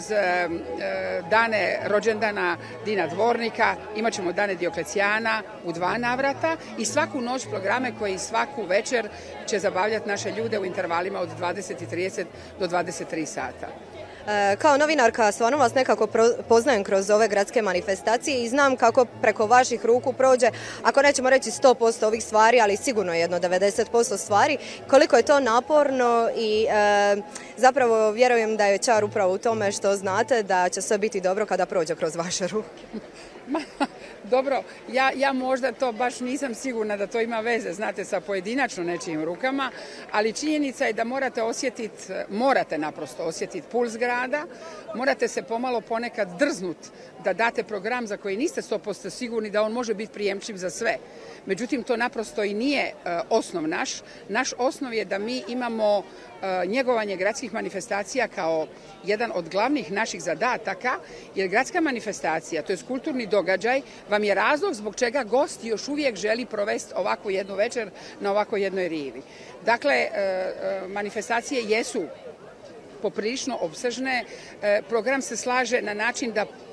dane rođendana Dina Dvornika, imat ćemo dane Dioklecijana u 2 navrata i svaku noć programe koji svaku večer će zabavljati naše ljude u intervalima od 20:30 do 23 sata. Kao novinarka stvarno vas nekako poznajem kroz ove gradske manifestacije i znam kako preko vaših ruku prođe, ako nećemo reći 100% ovih stvari, ali sigurno jedno 90% stvari, koliko je to naporno i zapravo vjerujem da je čar upravo u tome što znate da će sve biti dobro kada prođe kroz vaše ruke. Dobro, ja možda to baš nisam sigurna da to ima veze, znate, sa pojedinačno nečijim rukama, ali činjenica je da morate naprosto osjetiti puls grada, morate se pomalo ponekad drznut da date program za koji niste 100% sigurni da on može biti prijemčiv za sve. Međutim, to naprosto i nije osnov naš. Naš osnov je da mi imamo njegovanje gradskih manifestacija kao jedan od glavnih naših zadataka, jer gradska manifestacija, to je kulturni događaj, vam je razlog zbog čega gost još uvijek želi provesti ovakvu jednu večer na ovako jednoj rivi. Dakle, manifestacije jesu poprilično opsežne, program se slaže na način da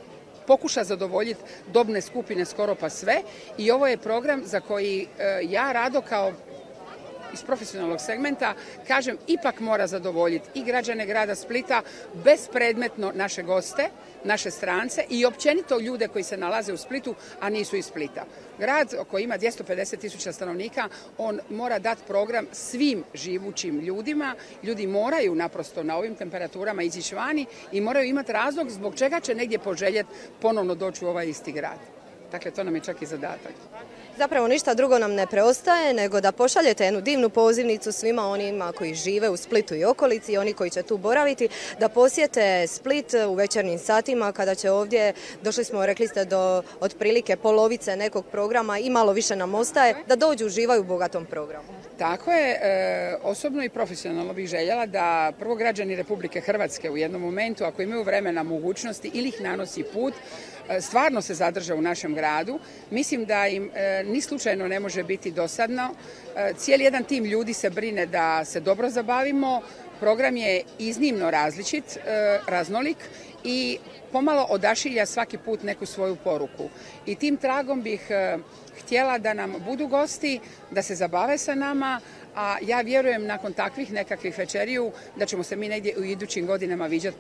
pokuša zadovoljiti dobne skupine skoro pa sve i ovo je program za koji ja rado kao iz profesionalnog segmenta, kažem, ipak mora zadovoljiti i građane grada Splita, bespredmetno naše goste, naše strance i općenito ljude koji se nalaze u Splitu, a nisu iz Splita. Grad koji ima 250.000 stanovnika, on mora dati program svim živućim ljudima. Ljudi moraju naprosto na ovim temperaturama izići vani i moraju imati razlog zbog čega će negdje poželjeti ponovno doći u ovaj isti grad. Dakle, to nam je čak i zadatak. Zapravo ništa drugo nam ne preostaje nego da pošaljete jednu divnu pozivnicu svima onima koji žive u Splitu i okolici i oni koji će tu boraviti, da posjete Split u večernjim satima kada će ovdje, došli smo, rekli ste, do otprilike polovice nekog programa i malo više nam ostaje, da dođu, uživaju u bogatom programu. Tako je, osobno i profesionalno bih željela da prvo građani Republike Hrvatske u jednom momentu, ako imaju vremena, mogućnosti ili ih nanosi put, stvarno se zadrže u našem gradu. Mislim da im ni slučajno ne može biti dosadno. Cijeli jedan tim ljudi se brine da se dobro zabavimo. Program je iznimno različit, raznolik i pomalo odašilja svaki put neku svoju poruku. I tim tragom bih htjela da nam budu gosti, da se zabave sa nama, a ja vjerujem nakon takvih nekakvih večeriju da ćemo se mi negdje u idućim godinama viđati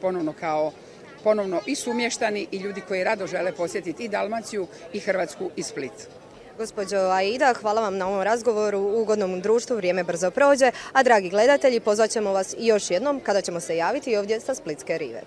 ponovno i sumještani i ljudi koji rado žele posjetiti i Dalmaciju i Hrvatsku i Split. Gospođo Aida, hvala vam na ovom razgovoru, u ugodnom društvu, vrijeme brzo prođe, a dragi gledatelji, pozvat ćemo vas i još jednom kada ćemo se javiti ovdje sa Splitske rive.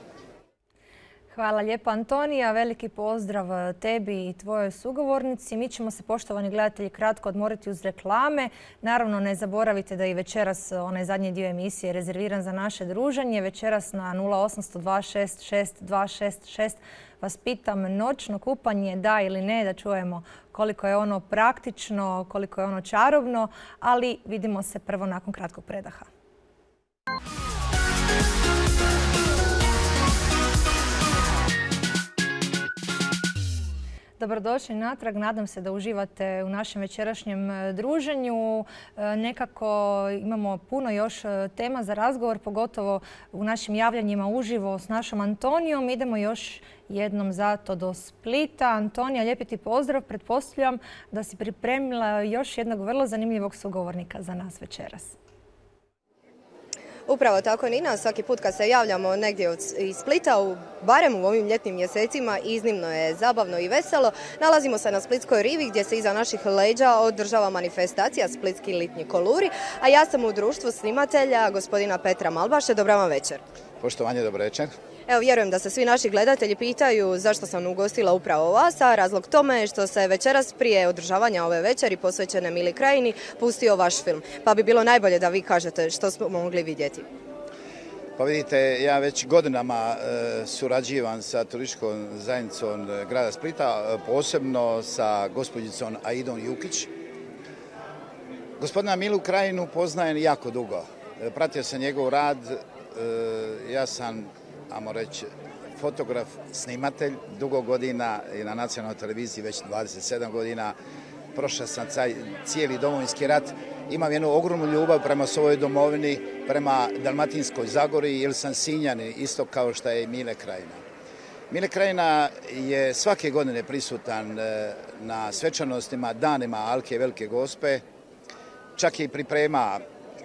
Hvala lijepo, Antonija. Veliki pozdrav tebi i tvojoj sugovornici. Mi ćemo se, poštovani gledatelji, kratko odmoriti uz reklame. Naravno, ne zaboravite da i večeras onaj zadnji dio emisije je rezerviran za naše druženje. Večeras na 0800 266 266 vas pitam noćno kupanje, da ili ne, da čujemo koliko je ono praktično, koliko je ono čarobno, ali vidimo se prvo nakon kratkog predaha. Dobrodošli natrag. Nadam se da uživate u našem večerašnjem druženju. Nekako imamo puno još tema za razgovor, pogotovo u našim javljanjima uživo s našom Antonijom. Idemo još jednom zato do Splita. Antonija, lijepi ti pozdrav. Pretpostavljam da si pripremila još jednog vrlo zanimljivog sugovornika za nas večeras. Upravo tako, Nina. Svaki put kad se javljamo negdje iz Splita, barem u ovim ljetnim mjesecima, iznimno je zabavno i veselo. Nalazimo se na Splitskoj rivi gdje se iza naših leđa održava manifestacija Splitski litnji koluri, a ja sam u društvu snimatelja gospodina Petra Malbaše. Dobar vam večer. Poštovanje, dobro večer. Evo, vjerujem da se svi naši gledatelji pitaju zašto sam ugostila upravo vas, a razlog tome je što se večeras prije održavanja ove večeri posvećene Mili Krajini pustio vaš film. Pa bi bilo najbolje da vi kažete što smo mogli vidjeti. Pa vidite, ja već godinama surađivam sa turističkom zajednicom grada Splita, posebno sa gospođicom Aidom Jukić. Gospodina Milu Krajinu poznajem jako dugo. Pratio sam njegov rad, ja sam, ajmo reći, fotograf, snimatelj, dugo godina i na nacionalnoj televiziji već 27 godina. Prošao sam cijeli Domovinski rat. Imam jednu ogromnu ljubav prema svojoj domovini, prema Dalmatinskoj Zagori, jer sam Sinjanin, isto kao što je i Mile Krajina. Mile Krajina je svake godine prisutan na svečanostima, danima Alke Velike Gospe. Čak i priprema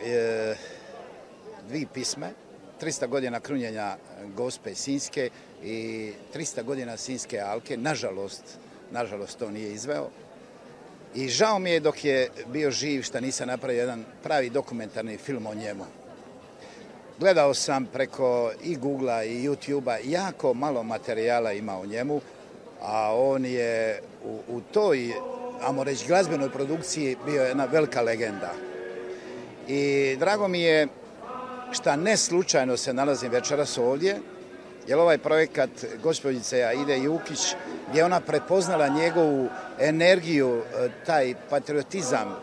2 pisme, 300 godina krunjenja Gospe Sinjske i 300 godina Sinjske Alke. Nažalost to nije izveo. I žao mi je dok je bio živ što nisam napravio jedan pravi dokumentarni film o njemu. Gledao sam preko i Googlea i YouTubea, jako malo materijala ima o njemu, a on je u toj, ajmo reći, glazbenoj produkciji bio jedna velika legenda. I drago mi je što ne slučajno se nalazim večeras ovdje, jer ovaj projekat gospođice Aide Jukić, gdje ona prepoznala njegovu energiju, taj patriotizam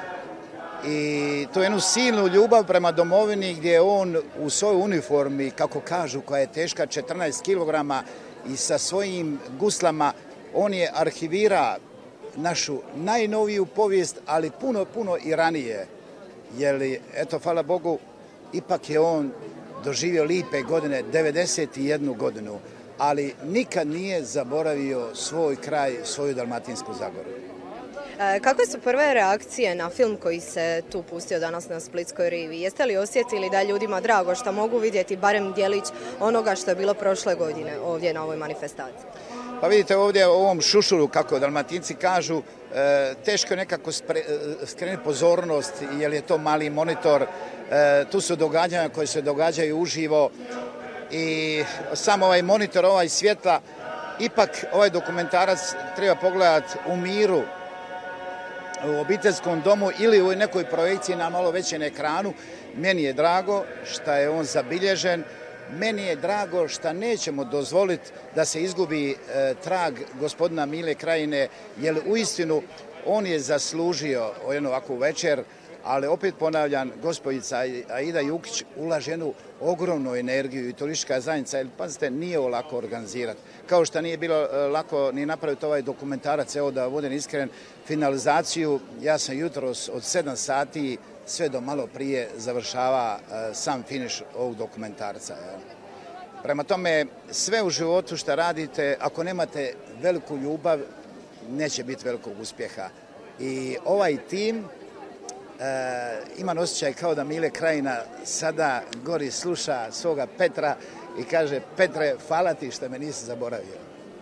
i tu jednu silnu ljubav prema domovini, gdje on u svojoj uniformi, kako kažu, koja je teška 14 kg i sa svojim guslama, on je arhivira našu najnoviju povijest, ali puno i ranije. Jer, eto, hvala Bogu, ipak je on doživio lipe godine, 91 godinu. ali nikad nije zaboravio svoj kraj, svoju Dalmatinsku zagoru. Kakve su prve reakcije na film koji se tu pustio danas na Splitskoj rivi? Jeste li osjetili da je ljudima drago što mogu vidjeti barem djelić onoga što je bilo prošle godine ovdje na ovoj manifestaciji? Pa vidite ovdje u ovom šušuru, kako Dalmatinci kažu, teško je nekako skrenuti pozornost jer je to mali monitor. Tu su događanja koje se događaju uživo i sam ovaj monitor, ovaj svjetla, ipak ovaj dokumentarac treba pogledati u miru, u obiteljskom domu ili u nekoj projekciji na malo većem ekranu. Meni je drago što je on zabilježen, meni je drago što nećemo dozvoliti da se izgubi trag gospodina Mile Krajine, jer uistinu on je zaslužio jednu ovakvu večer, ali opet ponavljam, gospođica Aida Jukić ulaže jednu ogromnu energiju i turistička zajednica, jer pazite, nije ovo lako organizirati. Kao što nije bilo lako ni napraviti ovaj dokumentarac, evo da budem iskren, finalizaciju, ja sam jutros od 7 sati sve do malo prije završava sam finiš ovog dokumentarca. Prema tome, sve u životu što radite, ako nemate veliku ljubav, neće biti velikog uspjeha. I ovaj tim imam osjećaj kao da Mile Krajina sada gori sluša svoga Petra i kaže: Petre, hvala ti što me nisi zaboravio.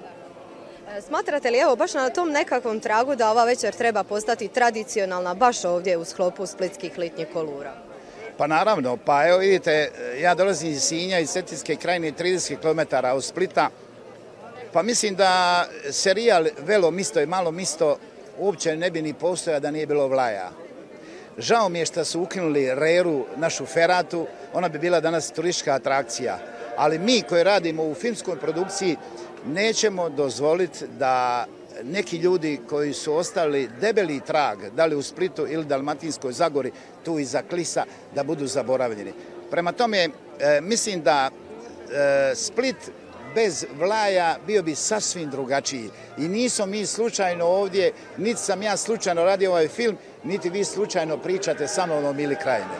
Smatrate li, evo, baš na tom nekakvom tragu da ova večer treba postati tradicionalna baš ovdje u sklopu Splitskih litnjih kolura? Pa naravno, pa evo vidite, ja dolazim iz Sinja, iz Cetinske krajine, 30 km od Splita, pa mislim da serijal Velo misto i malo misto uopće ne bi ni postojao da nije bilo Vlaja. Žao mi je što su ukinuli Reru, našu feratu, ona bi bila danas turistička atrakcija. Ali mi koji radimo u filmskoj produkciji nećemo dozvoliti da neki ljudi koji su ostali debeli trag, da li u Splitu ili Dalmatinskoj zagori, tu iza Klisa, da budu zaboravljeni. Prema tome, mislim da Split bez Vlaja bio bi sasvim drugačiji. I nismo mi slučajno ovdje, niti sam ja slučajno radio ovaj film, niti vi slučajno pričate sa mnom o Mili Krajine.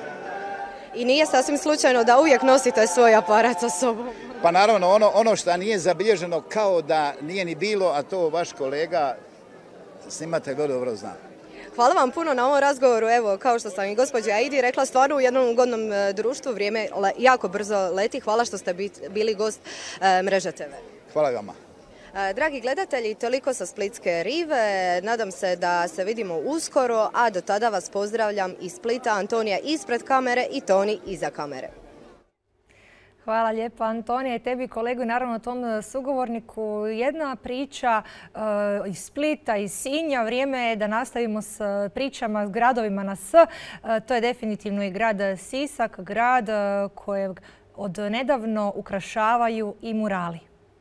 I nije sasvim slučajno da uvijek nosite svoj aparat sa sobom. Pa naravno, ono što nije zabilježeno kao da nije ni bilo, a to vaš kolega snimatelj vrlo dobro zna. Hvala vam puno na ovom razgovoru. Evo, kao što sam i gospođi Aidi rekla, stvarno u jednom ugodnom društvu vrijeme jako brzo leti. Hvala što ste bili gost Mreže TV. Hvala vama. Dragi gledatelji, toliko sa Splitske rive. Nadam se da se vidimo uskoro, a do tada vas pozdravljam iz Splita. Antonija ispred kamere i Toni iza kamere. Hvala lijepa, Antonija, i tebi kolegu i naravno tom sugovorniku. Jedna priča iz Splita, iz Sinja. Vrijeme je da nastavimo s pričama, s gradovima na S. To je definitivno i grad Sisak, grad kojeg od nedavno ukrašavaju i murali.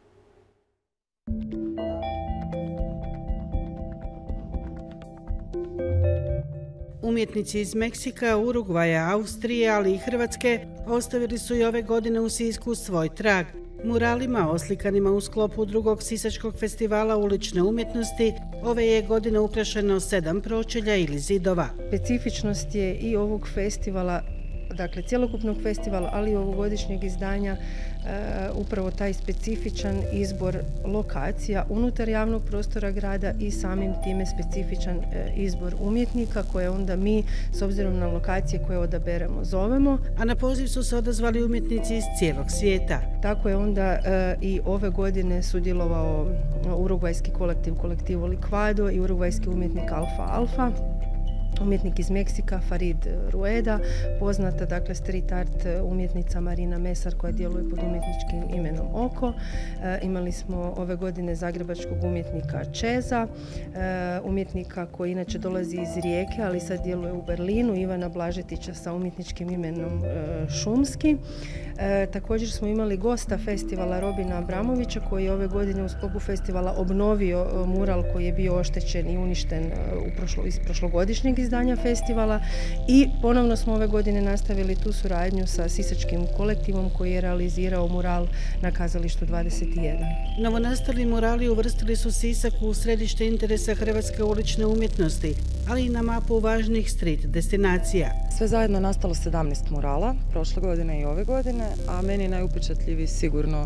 Umjetnici iz Meksika, Urugvaja, Austrije, ali i Hrvatske ostavili su i ove godine u Sisku svoj trag. Muralima oslikanima u sklopu drugog Sisačkog festivala ulične umjetnosti ove je godine ukrašeno 7 pročelja ili zidova. Specifičnost je i ovog festivala, dakle cjelokupnog festivala, ali i ovogodišnjeg izdanja, upravo taj specifičan izbor lokacija unutar javnog prostora grada i samim time specifičan izbor umjetnika koje onda mi, s obzirom na lokacije koje odaberemo, zovemo. A na poziv su se odazvali umjetnici iz cijelog svijeta. Tako je onda i ove godine sudjelovao urugvajski kolektiv Liquado i urugvajski umjetnik Alfa Alfa. Umjetnik iz Meksika Farid Rueda, poznata dakle street art umjetnica Marina Mesar koja djeluje pod umjetničkim imenom Oko. Imali smo ove godine zagrebačkog umjetnika Čeza, umjetnika koji inače dolazi iz Rijeke, ali sad djeluje u Berlinu, Ivana Blažetića sa umjetničkim imenom Šumski. Također smo imali gosta festivala Robina Abramovića koji je ove godine u sklopu festivala obnovio mural koji je bio oštećen i uništen iz prošlogodišnjeg izdanja festivala i ponovno smo ove godine nastavili tu suradnju sa sisačkim kolektivom koji je realizirao mural na Kazalištu 21. Novonastali murali uvrstili su Sisak u središte interesa hrvatske ulične umjetnosti, ali i na mapu važnih street destinacija. Sve zajedno nastalo 17 murala, prošle godine i ove godine, a meni najupečatljiviji sigurno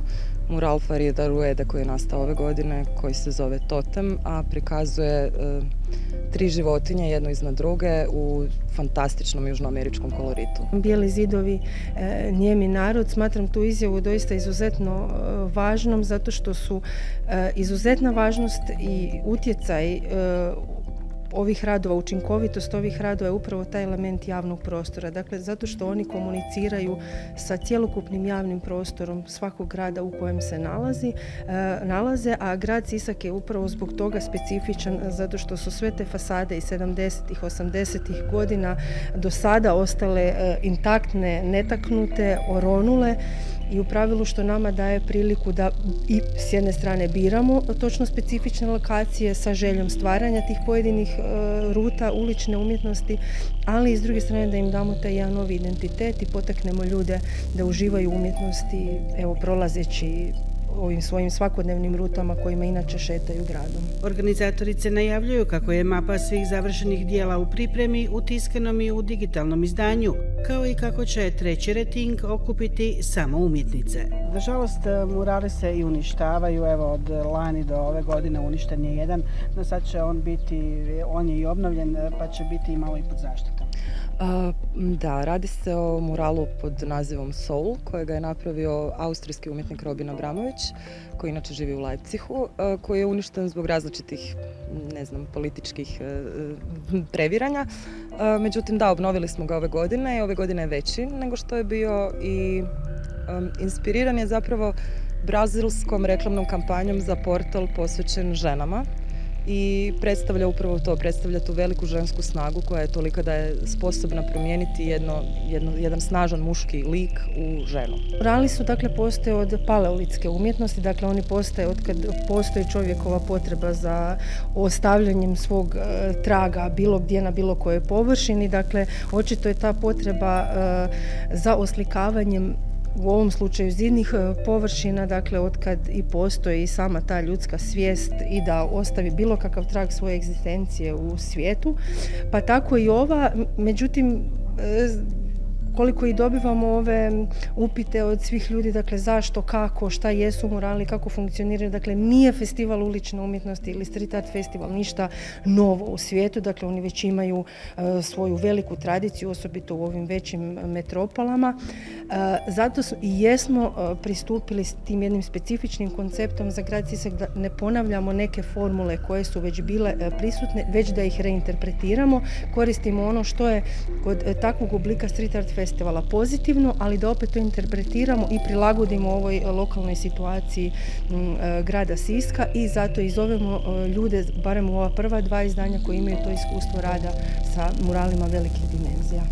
mural Farida Rueda koji je nastao ove godine, koji se zove Totem, a prikazuje 3 životinje, jedno iznad druge, u fantastičnom južnoameričkom koloritu. Bijeli zidovi, nijemi narod, smatram tu izjavu doista izuzetno važnom, zato što su izuzetna važnost i utjecaj ovih radova, učinkovitost ovih radova je upravo taj element javnog prostora. Dakle, zato što oni komuniciraju sa cjelokupnim javnim prostorom svakog grada u kojem se nalaze, a grad Sisak je upravo zbog toga specifičan, zato što su sve te fasade iz 70-ih, 80-ih godina do sada ostale intaktne, netaknute, oronule, i u pravilu što nama daje priliku da i s jedne strane biramo točno specifične lokacije sa željom stvaranja tih pojedinih ruta ulične umjetnosti, ali i s druge strane da im damo taj jedan novi identitet i potaknemo ljude da uživaju umjetnosti, evo, prolazeći ovim svojim svakodnevnim rutama kojima inače šetaju gradom. Organizatorice najavljuju kako je mapa svih završenih dijela u pripremi, u tiskanom i u digitalnom izdanju, kao i kako će treći rating okupiti samo umjetnice. Nažalost, murali se i uništavaju, evo od lani do ove godine uništen je jedan, no sad će on je i obnovljen, pa će biti i malo i pod zaštitom. Da, radi se o muralu pod nazivom Soul, kojega je napravio austrijski umjetnik Robin Abramović, koji inače živi u Leipzigu, koji je uništen zbog različitih, političkih previranja. Međutim, da, obnovili smo ga ove godine i ove godine je veći nego što je bio i inspiriran je zapravo brazilskom reklamnom kampanjom za portal posvećen ženama. I predstavlja upravo to, predstavlja tu veliku žensku snagu koja je tolika da je sposobna promijeniti jedan snažan muški lik u ženu. Murali su, postoje od paleolitske umjetnosti, oni postoje od kad postoji čovjekova potreba za ostavljanjem svog traga bilo gdje na bilo kojoj površini, očito je ta potreba za oslikavanjem u ovom slučaju zidnih površina, od kad i postoji sama ta ljudska svijest i da ostavi bilo kakav trag svoje egzistencije u svijetu, pa tako i ova. Međutim, koliko i dobivamo ove upite od svih ljudi, zašto, kako, šta jesu murali, kako funkcioniraju, nije festival ulične umjetnosti ili street art festival ništa novo u svijetu, oni već imaju svoju veliku tradiciju, osobito u ovim većim metropolama. Zato i jesmo pristupili s tim jednim specifičnim konceptom za grad Sisak, da ne ponavljamo neke formule koje su već bile prisutne, već da ih reinterpretiramo, koristimo ono što je kod takvog oblika street art festivala pozitivno, ali da opet to interpretiramo i prilagodimo ovoj lokalnoj situaciji grada Siska i zato i zovemo ljude, barem u ova prva 2 izdanja koji imaju to iskustvo rada sa muralima velikih dimenzija.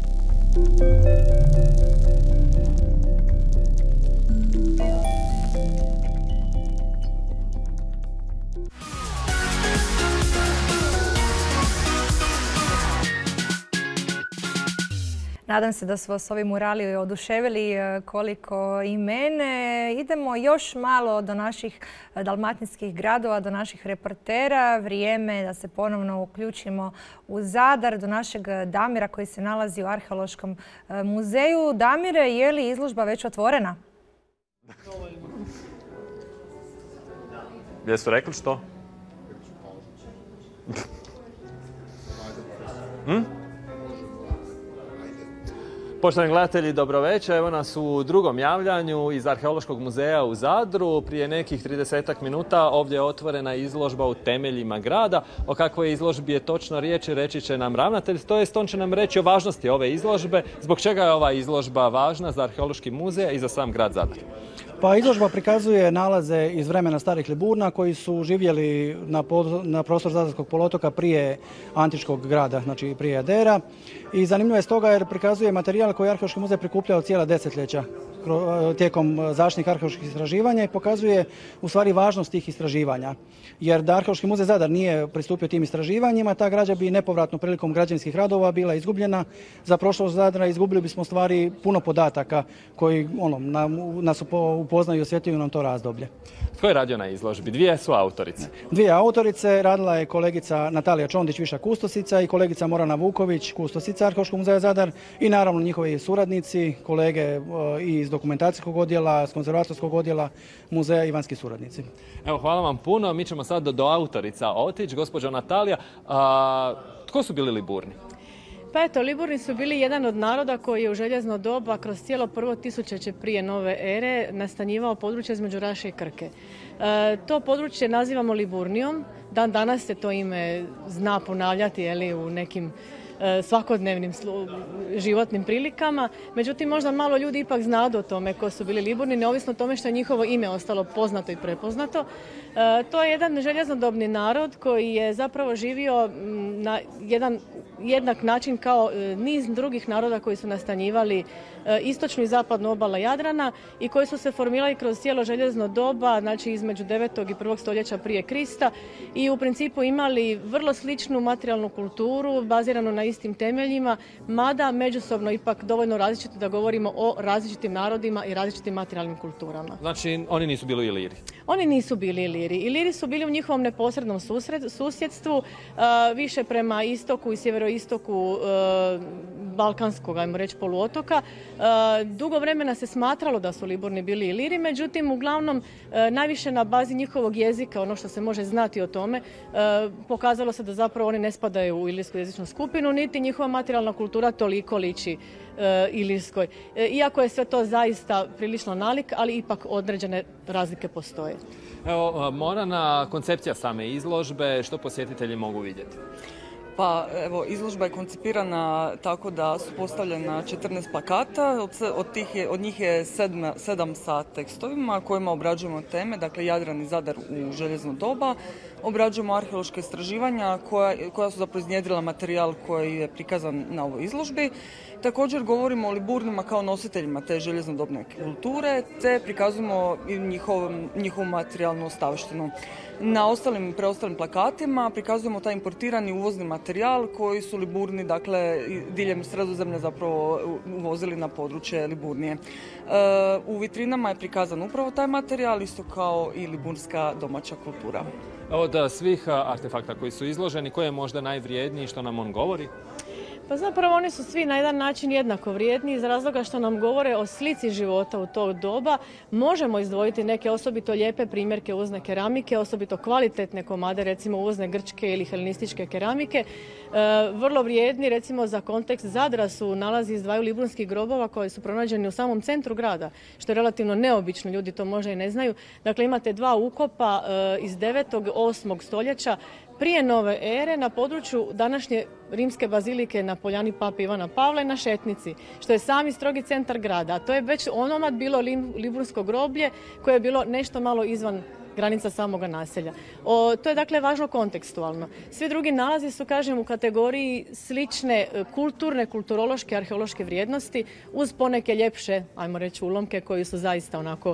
Nadam se da su vas ovi murali oduševili koliko i mene. Idemo još malo do naših dalmatinskih gradova, do naših reportera. Vrijeme je da se ponovno uključimo u Zadar, do našeg Damira koji se nalazi u Arheološkom muzeju. Damire, je li izložba već otvorena? Jesu rekli što? Poštovani gledatelji, dobro večer. Evo nas u drugom javljanju iz Arheološkog muzeja u Zadru. Prije nekih 30 minuta ovdje je otvorena izložba u temeljima grada. O kakvoj izložbi je točno riječ reći će nam ravnatelj, to jest on će nam reći o važnosti ove izložbe. Zbog čega je ova izložba važna za Arheološki muzej i za sam grad Zadar? Pa izložba prikazuje nalaze iz vremena starih Liburna koji su živjeli na prostoru Zadarskog poluotoka prije antičkog grada, znači prije Adera. I zanimljivo je stoga jer prikazuje materijal koji je Arheološki muzej prikupljao cijela desetljeća tijekom zaštitnih arheoloških istraživanja i pokazuje u stvari važnost tih istraživanja. Jer da Arheološki muzej Zadar nije pristupio tim istraživanjima, ta građa bi nepovratno prilikom građevinskih radova bila izgubljena. Za prošlost Zadra izgubili bismo stvari puno podataka koji nas upoznaju i osvjetljuju nam to razdoblje. Tko je radio na izložbi? Dvije su autorice. Dvije autorice, radila je kolegica Natalija Čondić, viša kustosica, i kolegica Morana Vuković, kustosica Arheološkog muzeja Zadar, i naravno njihovi suradnici, kolege i iz dokumentacijskog odjela, s konzervatorskog odjela muzeja i vanjski suradnici. Evo, hvala vam puno. Mi ćemo sad do autorica otići. Gospođo Natalija, tko su bili Liburni? Pa eto, Liburni su bili jedan od naroda koji je u željezno doba kroz cijelo prvo tisućljeće prije nove ere nastanjivao područje između Raše i Krke. To područje nazivamo Liburnijom. Dan danas se to ime zna ponavljati u nekim svakodnevnim životnim prilikama. Međutim, možda malo ljudi ipak znadu o tome ko su bili Liburni, neovisno o tome što je njihovo ime ostalo poznato i prepoznato. To je jedan željeznodobni narod koji je zapravo živio na jedan jednak način kao niz drugih naroda koji su nastanjivali istočnu i zapadnu obala Jadrana i koji su se formirali kroz cijelo željezno doba, znači između 9. i 1. stoljeća prije Krista i u principu imali vrlo sličnu materijalnu kulturu baziranu na istim temeljima, mada međusobno ipak dovoljno različito da govorimo o različitim narodima i različitim materijalnim kulturama. Znači, oni nisu bili Iliri? Oni nisu bili Iliri. Iliri su bili u njihovom neposrednom susjedstvu, više prema istoku i sjeveroistoku balkanskog, ajmo reći, poluotoka. Dugo vremena se smatralo da su Liburni bili Iliri, međutim, uglavnom, najviše na bazi njihovog jezika, ono što se može znati o tome, pokazalo se da zapravo oni ne spadaju u ilirsku jezičnu skupinu, niti njihova materijalna kultura toliko liči ilirskoj. Iako je sve to zaista prilično nalik, ali ipak određene razlike postoje. Evo, Morana, koncepcija same izložbe, što posjetitelji mogu vidjeti? Pa evo, izložba je koncipirana tako da su postavljena 14 plakata, od njih je 7 sa tekstovima kojima obrađujemo teme, dakle Jadran i Zadar u željezno doba, obrađujemo arheološke istraživanja koja su zapravo iznjedrila materijal koji je prikazan na ovoj izložbi. Također govorimo o Liburnima kao nositeljima te željeznodobne kulture, te prikazujemo njihovu materijalnu ostavštinu. Na preostalim plakatima prikazujemo taj importirani uvozni materijal koji su Liburni, dakle, diljem Sredozemlja zapravo uvozili na područje Liburnije. U vitrinama je prikazan upravo taj materijal, isto kao i liburnska domaća kultura. Od svih artefakta koji su izloženi, koji je možda najvrijedniji, što nam on govori? Pa zapravo oni su svi na jedan način jednako vrijedni iz razloga što nam govore o slici života u to doba. Možemo izdvojiti neke osobito lijepe primjerke uzne keramike, osobito kvalitetne komade, recimo uzne grčke ili helenističke keramike. Vrlo vrijedni, recimo za kontekst Zadra su nalazi iz dvaju liburnskih grobova koji su pronađeni u samom centru grada, što je relativno neobično, ljudi to možda i ne znaju. Dakle, imate dva ukopa iz 9. 8. stoljeća prije nove ere na području današnje rimske bazilike na Poljani Pape Ivana Pavla i na Šetnici, što je sami strogi centar grada. A to je već onomad bilo Liburnsko groblje koje je bilo nešto malo izvan granica samoga naselja. To je dakle važno kontekstualno. Svi drugi nalazi su, kažem, u kategoriji slične kulturne, kulturološke, arheološke vrijednosti uz poneke ljepše, ajmo reći, ulomke koji su zaista onako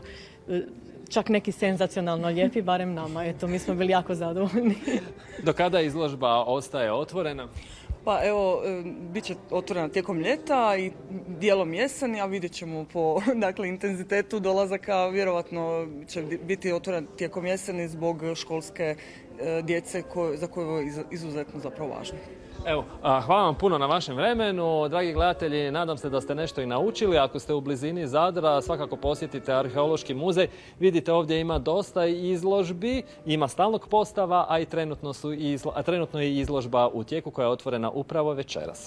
čak neki senzacionalno lijepi, barem nama. Eto, mi smo bili jako zadovoljni. Do kada izložba ostaje otvorena? Pa evo, bit će otvorena tijekom ljeta i dijelom jeseni, a vidjet ćemo po intenzitetu dolazaka. Vjerovatno će biti otvorena tijekom jeseni zbog školske djece za koju je izuzetno zapravo važno. Evo, hvala vam puno na vašem vremenu. Dragi gledatelji, nadam se da ste nešto i naučili. Ako ste u blizini Zadra, svakako posjetite Arheološki muzej. Vidite, ovdje ima dosta izložbi, ima stalnog postava, a i trenutno je izložba u tijeku koja je otvorena upravo večeras.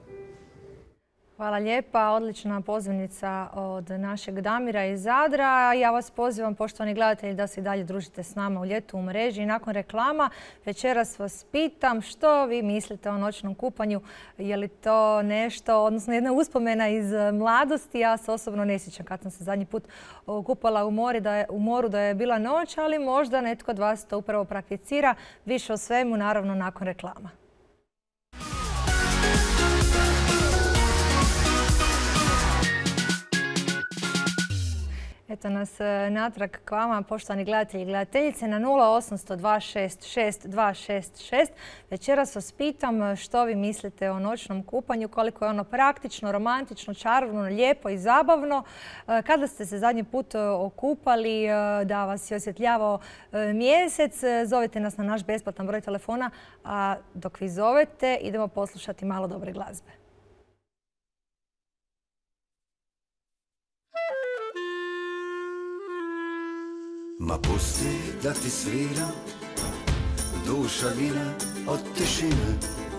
Hvala lijepa. Odlična pozivnica od našeg Damira iz Zadra. Ja vas pozivam, poštovani gledatelji, da se i dalje družite s nama u Ljetu u mreži. I nakon reklama večeras vas pitam što vi mislite o noćnom kupanju. Je li to nešto, odnosno jedna uspomena iz mladosti. Ja se osobno ne sjećam kad sam se zadnji put kupala u moru da je bila noć, ali možda netko od vas to upravo prakticira. Više o svemu, naravno, nakon reklama. Eto nas natrag k vama, poštovani gledatelji i gledateljice, na 0800 266 266. Večeras vas pitam što vi mislite o noćnom kupanju, koliko je ono praktično, romantično, čarobno, lijepo i zabavno. Kada ste se zadnji put okupali, da vas je osvjetljavao mjesec, zovite nas na naš besplatan broj telefona, a dok vi zovete idemo poslušati malo dobre glazbe. Ma pusti da ti sviram, duša gine od tišine.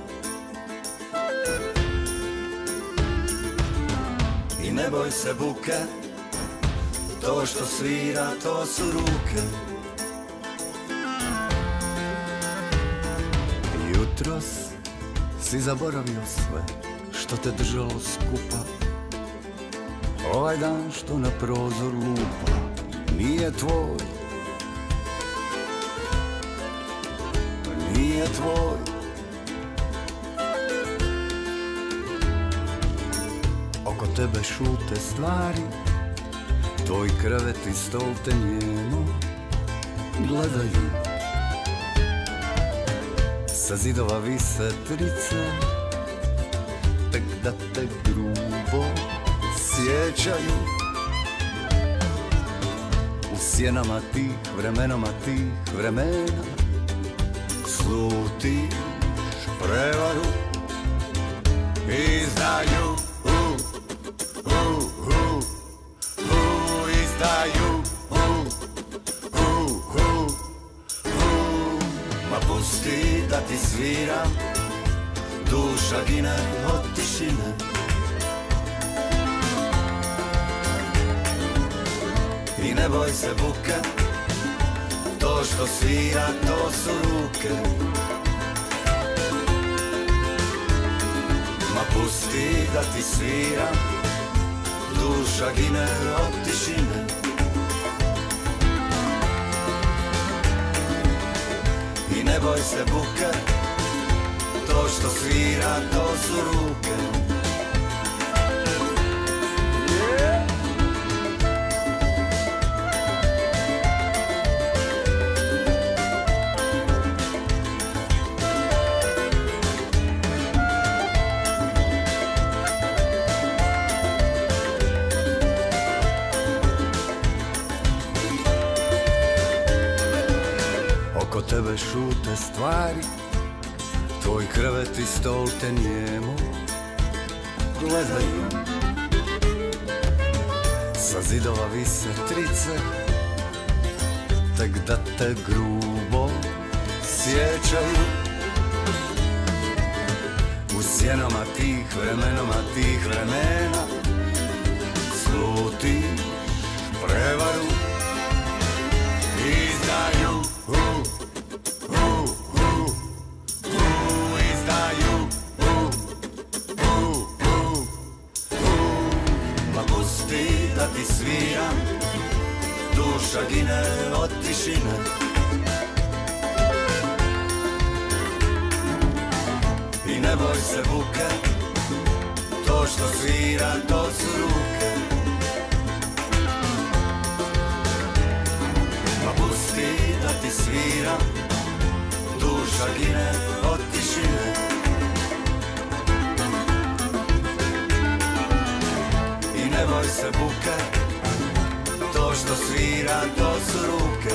I ne boj se buke, to što svira, to su ruke. Jutros si zaboravio sve što te držalo skupa. Ovaj dan što na prozor lupa nije tvoj, nije tvoj. Oko tebe šute stvari, tvoj krevet i stol te njeno gledaju. Sa zidova vise trice, tek da te grubo sjećaju. U sjenama tih vremena slutiš prevaru. Izdaju, izdaju, ma pusti da ti sviram, duša gine od tišine. I ne boj se buke, to što svira, to su ruke. Ma pusti da ti sviram, duša gine od tišine. I ne boj se buke, to što svira, to su ruke. Oko tebe šute stvari, tvoj krevet i stol te njemo gledaju. Sa zidova vise trice, tek da te grubo sjećaju. U sjenama tih vremena slutiš prevaru. Izdaju, izdaju, ma pusti da ti sviram, duša gine od tišine. I ne boj se buke, to što svira, to su ruke. Ma pusti da ti sviram, duša gine od tišine. I ne boj se buke, to što svira, to su ruke.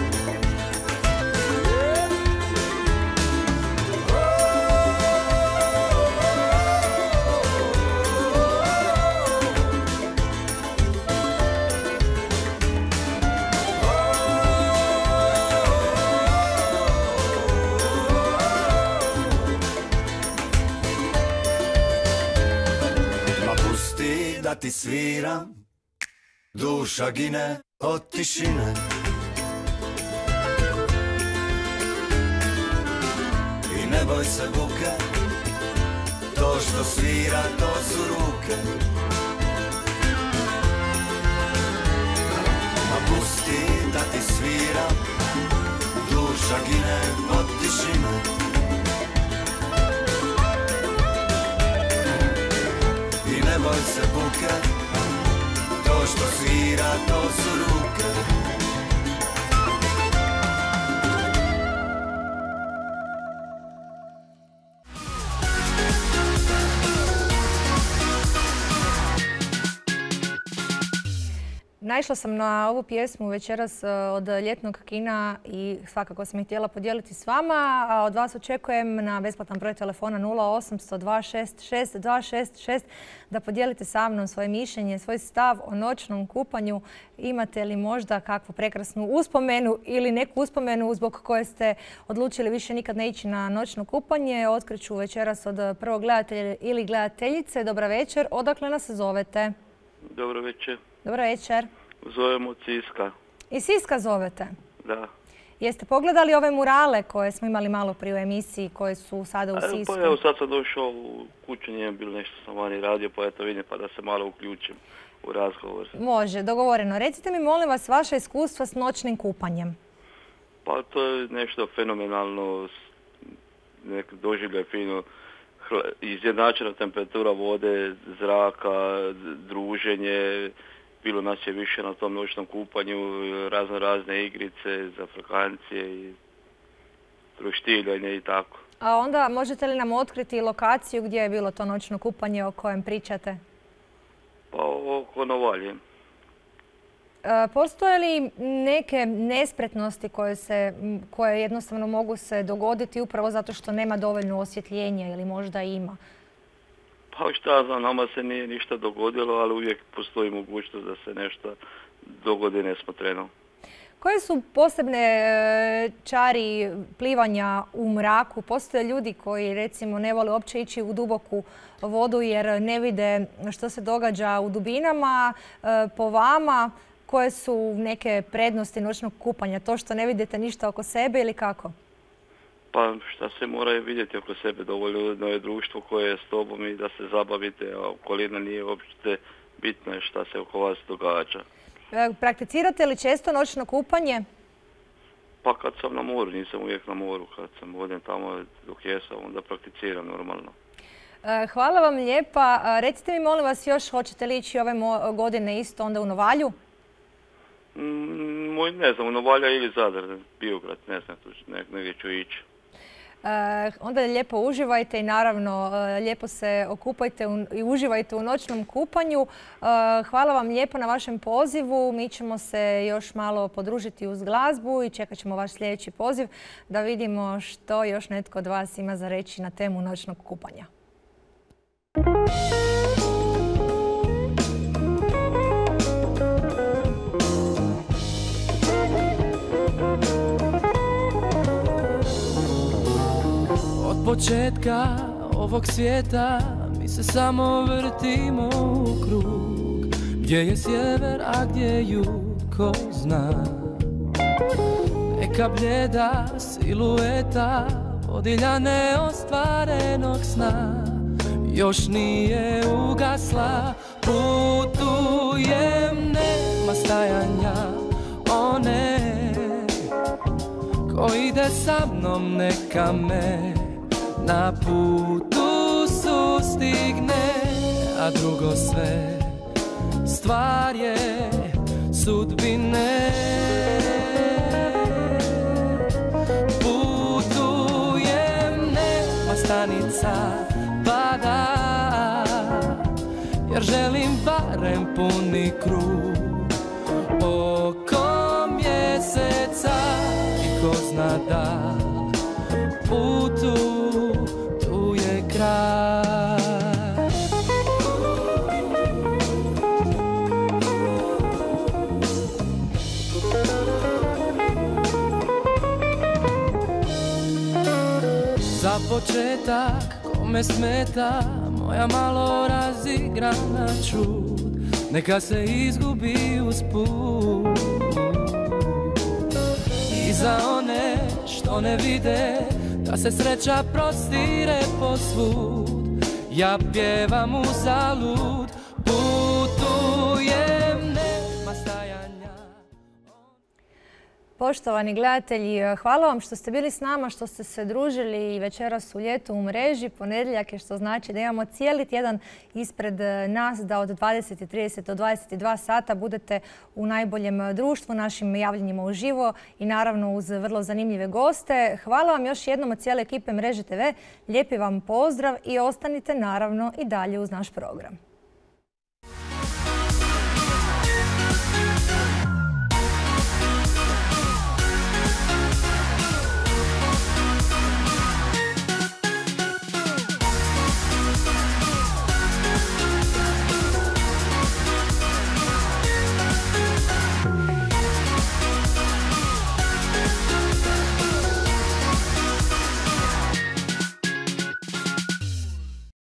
Da ti sviram, duša gine od tišine. I ne boj se buke, to što svira, to su ruke. Ma pusti da ti sviram, duša gine od tišine. Ne boj se buke, to što svira, to su ruke. Naišla sam na ovu pjesmu večeras od Ljetnog kina i svakako sam ih htjela podijeliti s vama. A od vas očekujem na besplatan broj telefona 0800 266 266 da podijelite sa mnom svoje mišljenje, svoj stav o noćnom kupanju. Imate li možda kakvu prekrasnu uspomenu ili neku uspomenu zbog koje ste odlučili više nikad ne ići na noćno kupanje? Otkriću večeras od prvog gledatelja ili gledateljice. Dobar večer. Odakle nas zovete? Dobro večer. Dobro večer. Zovemo Siska. Iz Siska zovete? Da. Jeste pogledali ove murale koje smo imali malo prije u emisiji, koje su sada u Sisku? Pa evo sad sam došao u kuću, nije bilo nešto sam vani radio, pa eto vidim pa da se malo uključim u razgovor. Može, dogovoreno. Recite mi molim vas vaše iskustva s noćnim kupanjem. Pa to je nešto fenomenalno, nek doživljaj fino, izjednačena temperatura vode, zraka, druženje. Bilo nas je više na tom noćnom kupanju, razne igrice, zafrkancije i roštiljanje i tako. A onda možete li nam otkriti lokaciju gdje je bilo to noćno kupanje o kojem pričate? Pa oko Novalje. Postoje li neke nespretnosti koje jednostavno mogu se dogoditi upravo zato što nema dovoljno osvjetljenja ili možda ima? Pa šta znam, nama se nije ništa dogodilo, ali uvijek postoji mogućnost da se nešto dogodi nesmotreno. Koje su posebne čari plivanja u mraku? Postoje ljudi koji recimo ne vole uopće ići u duboku vodu jer ne vide što se događa u dubinama. Po vama, koje su neke prednosti noćnog kupanja? To što ne vidite ništa oko sebe ili kako? Pa šta se mora vidjeti oko sebe, dovoljno je društvo koje je s tobom i da se zabavite, a okolina nije uopće bitno je šta se oko vas događa. Prakticirate li često noćno kupanje? Pa kad sam na moru, nisam uvijek na moru, kad sam odem tamo dok jesam, onda prakticiram normalno. Hvala vam lijepa. Recite mi molim vas još, hoćete li ići ove godine isto onda u Novalju? Ne znam, u Novalja ili Zadar, Biograd, ne znam, negdje ću ići. Onda lijepo uživajte i naravno lijepo se okupajte i uživajte u noćnom kupanju. Hvala vam lijepo na vašem pozivu. Mi ćemo se još malo podružiti uz glazbu i čekat ćemo vaš sljedeći poziv da vidimo što još netko od vas ima za reći na temu noćnog kupanja. Od početka ovog svijeta mi se samo vrtimo u krug. Gdje je sjever, a gdje je jug, ko zna. Neka bljeda silueta vodilja neostvarenog sna još nije ugasla. Putujem, nema stajanja, one ko ide sa mnom neka me na putu sustigne, a drugo sve stvar je sudbine. Putujem, nema stanica pada, jer želim barem puni krug oko mjeseca i ko zna da putu tu je kraj. Za početak kome smeta moja malo razigrana čud, neka se izgubi usput. I za one što ne vide da se sreća prostire posvud, ja pjevam uzalud. Putujem, nema stajanja. Poštovani gledatelji, hvala vam što ste bili s nama, što ste se družili večeras u Ljetu u mreži. Ponedjeljak je, što znači da imamo cijeli tjedan ispred nas, da od 20:30 do 22 sata budete u najboljem društvu, našim javljenjima uživo i naravno uz vrlo zanimljive goste. Hvala vam još jednom od cijele ekipe Mreže TV. Lijepi vam pozdrav i ostanite naravno i dalje uz naš program.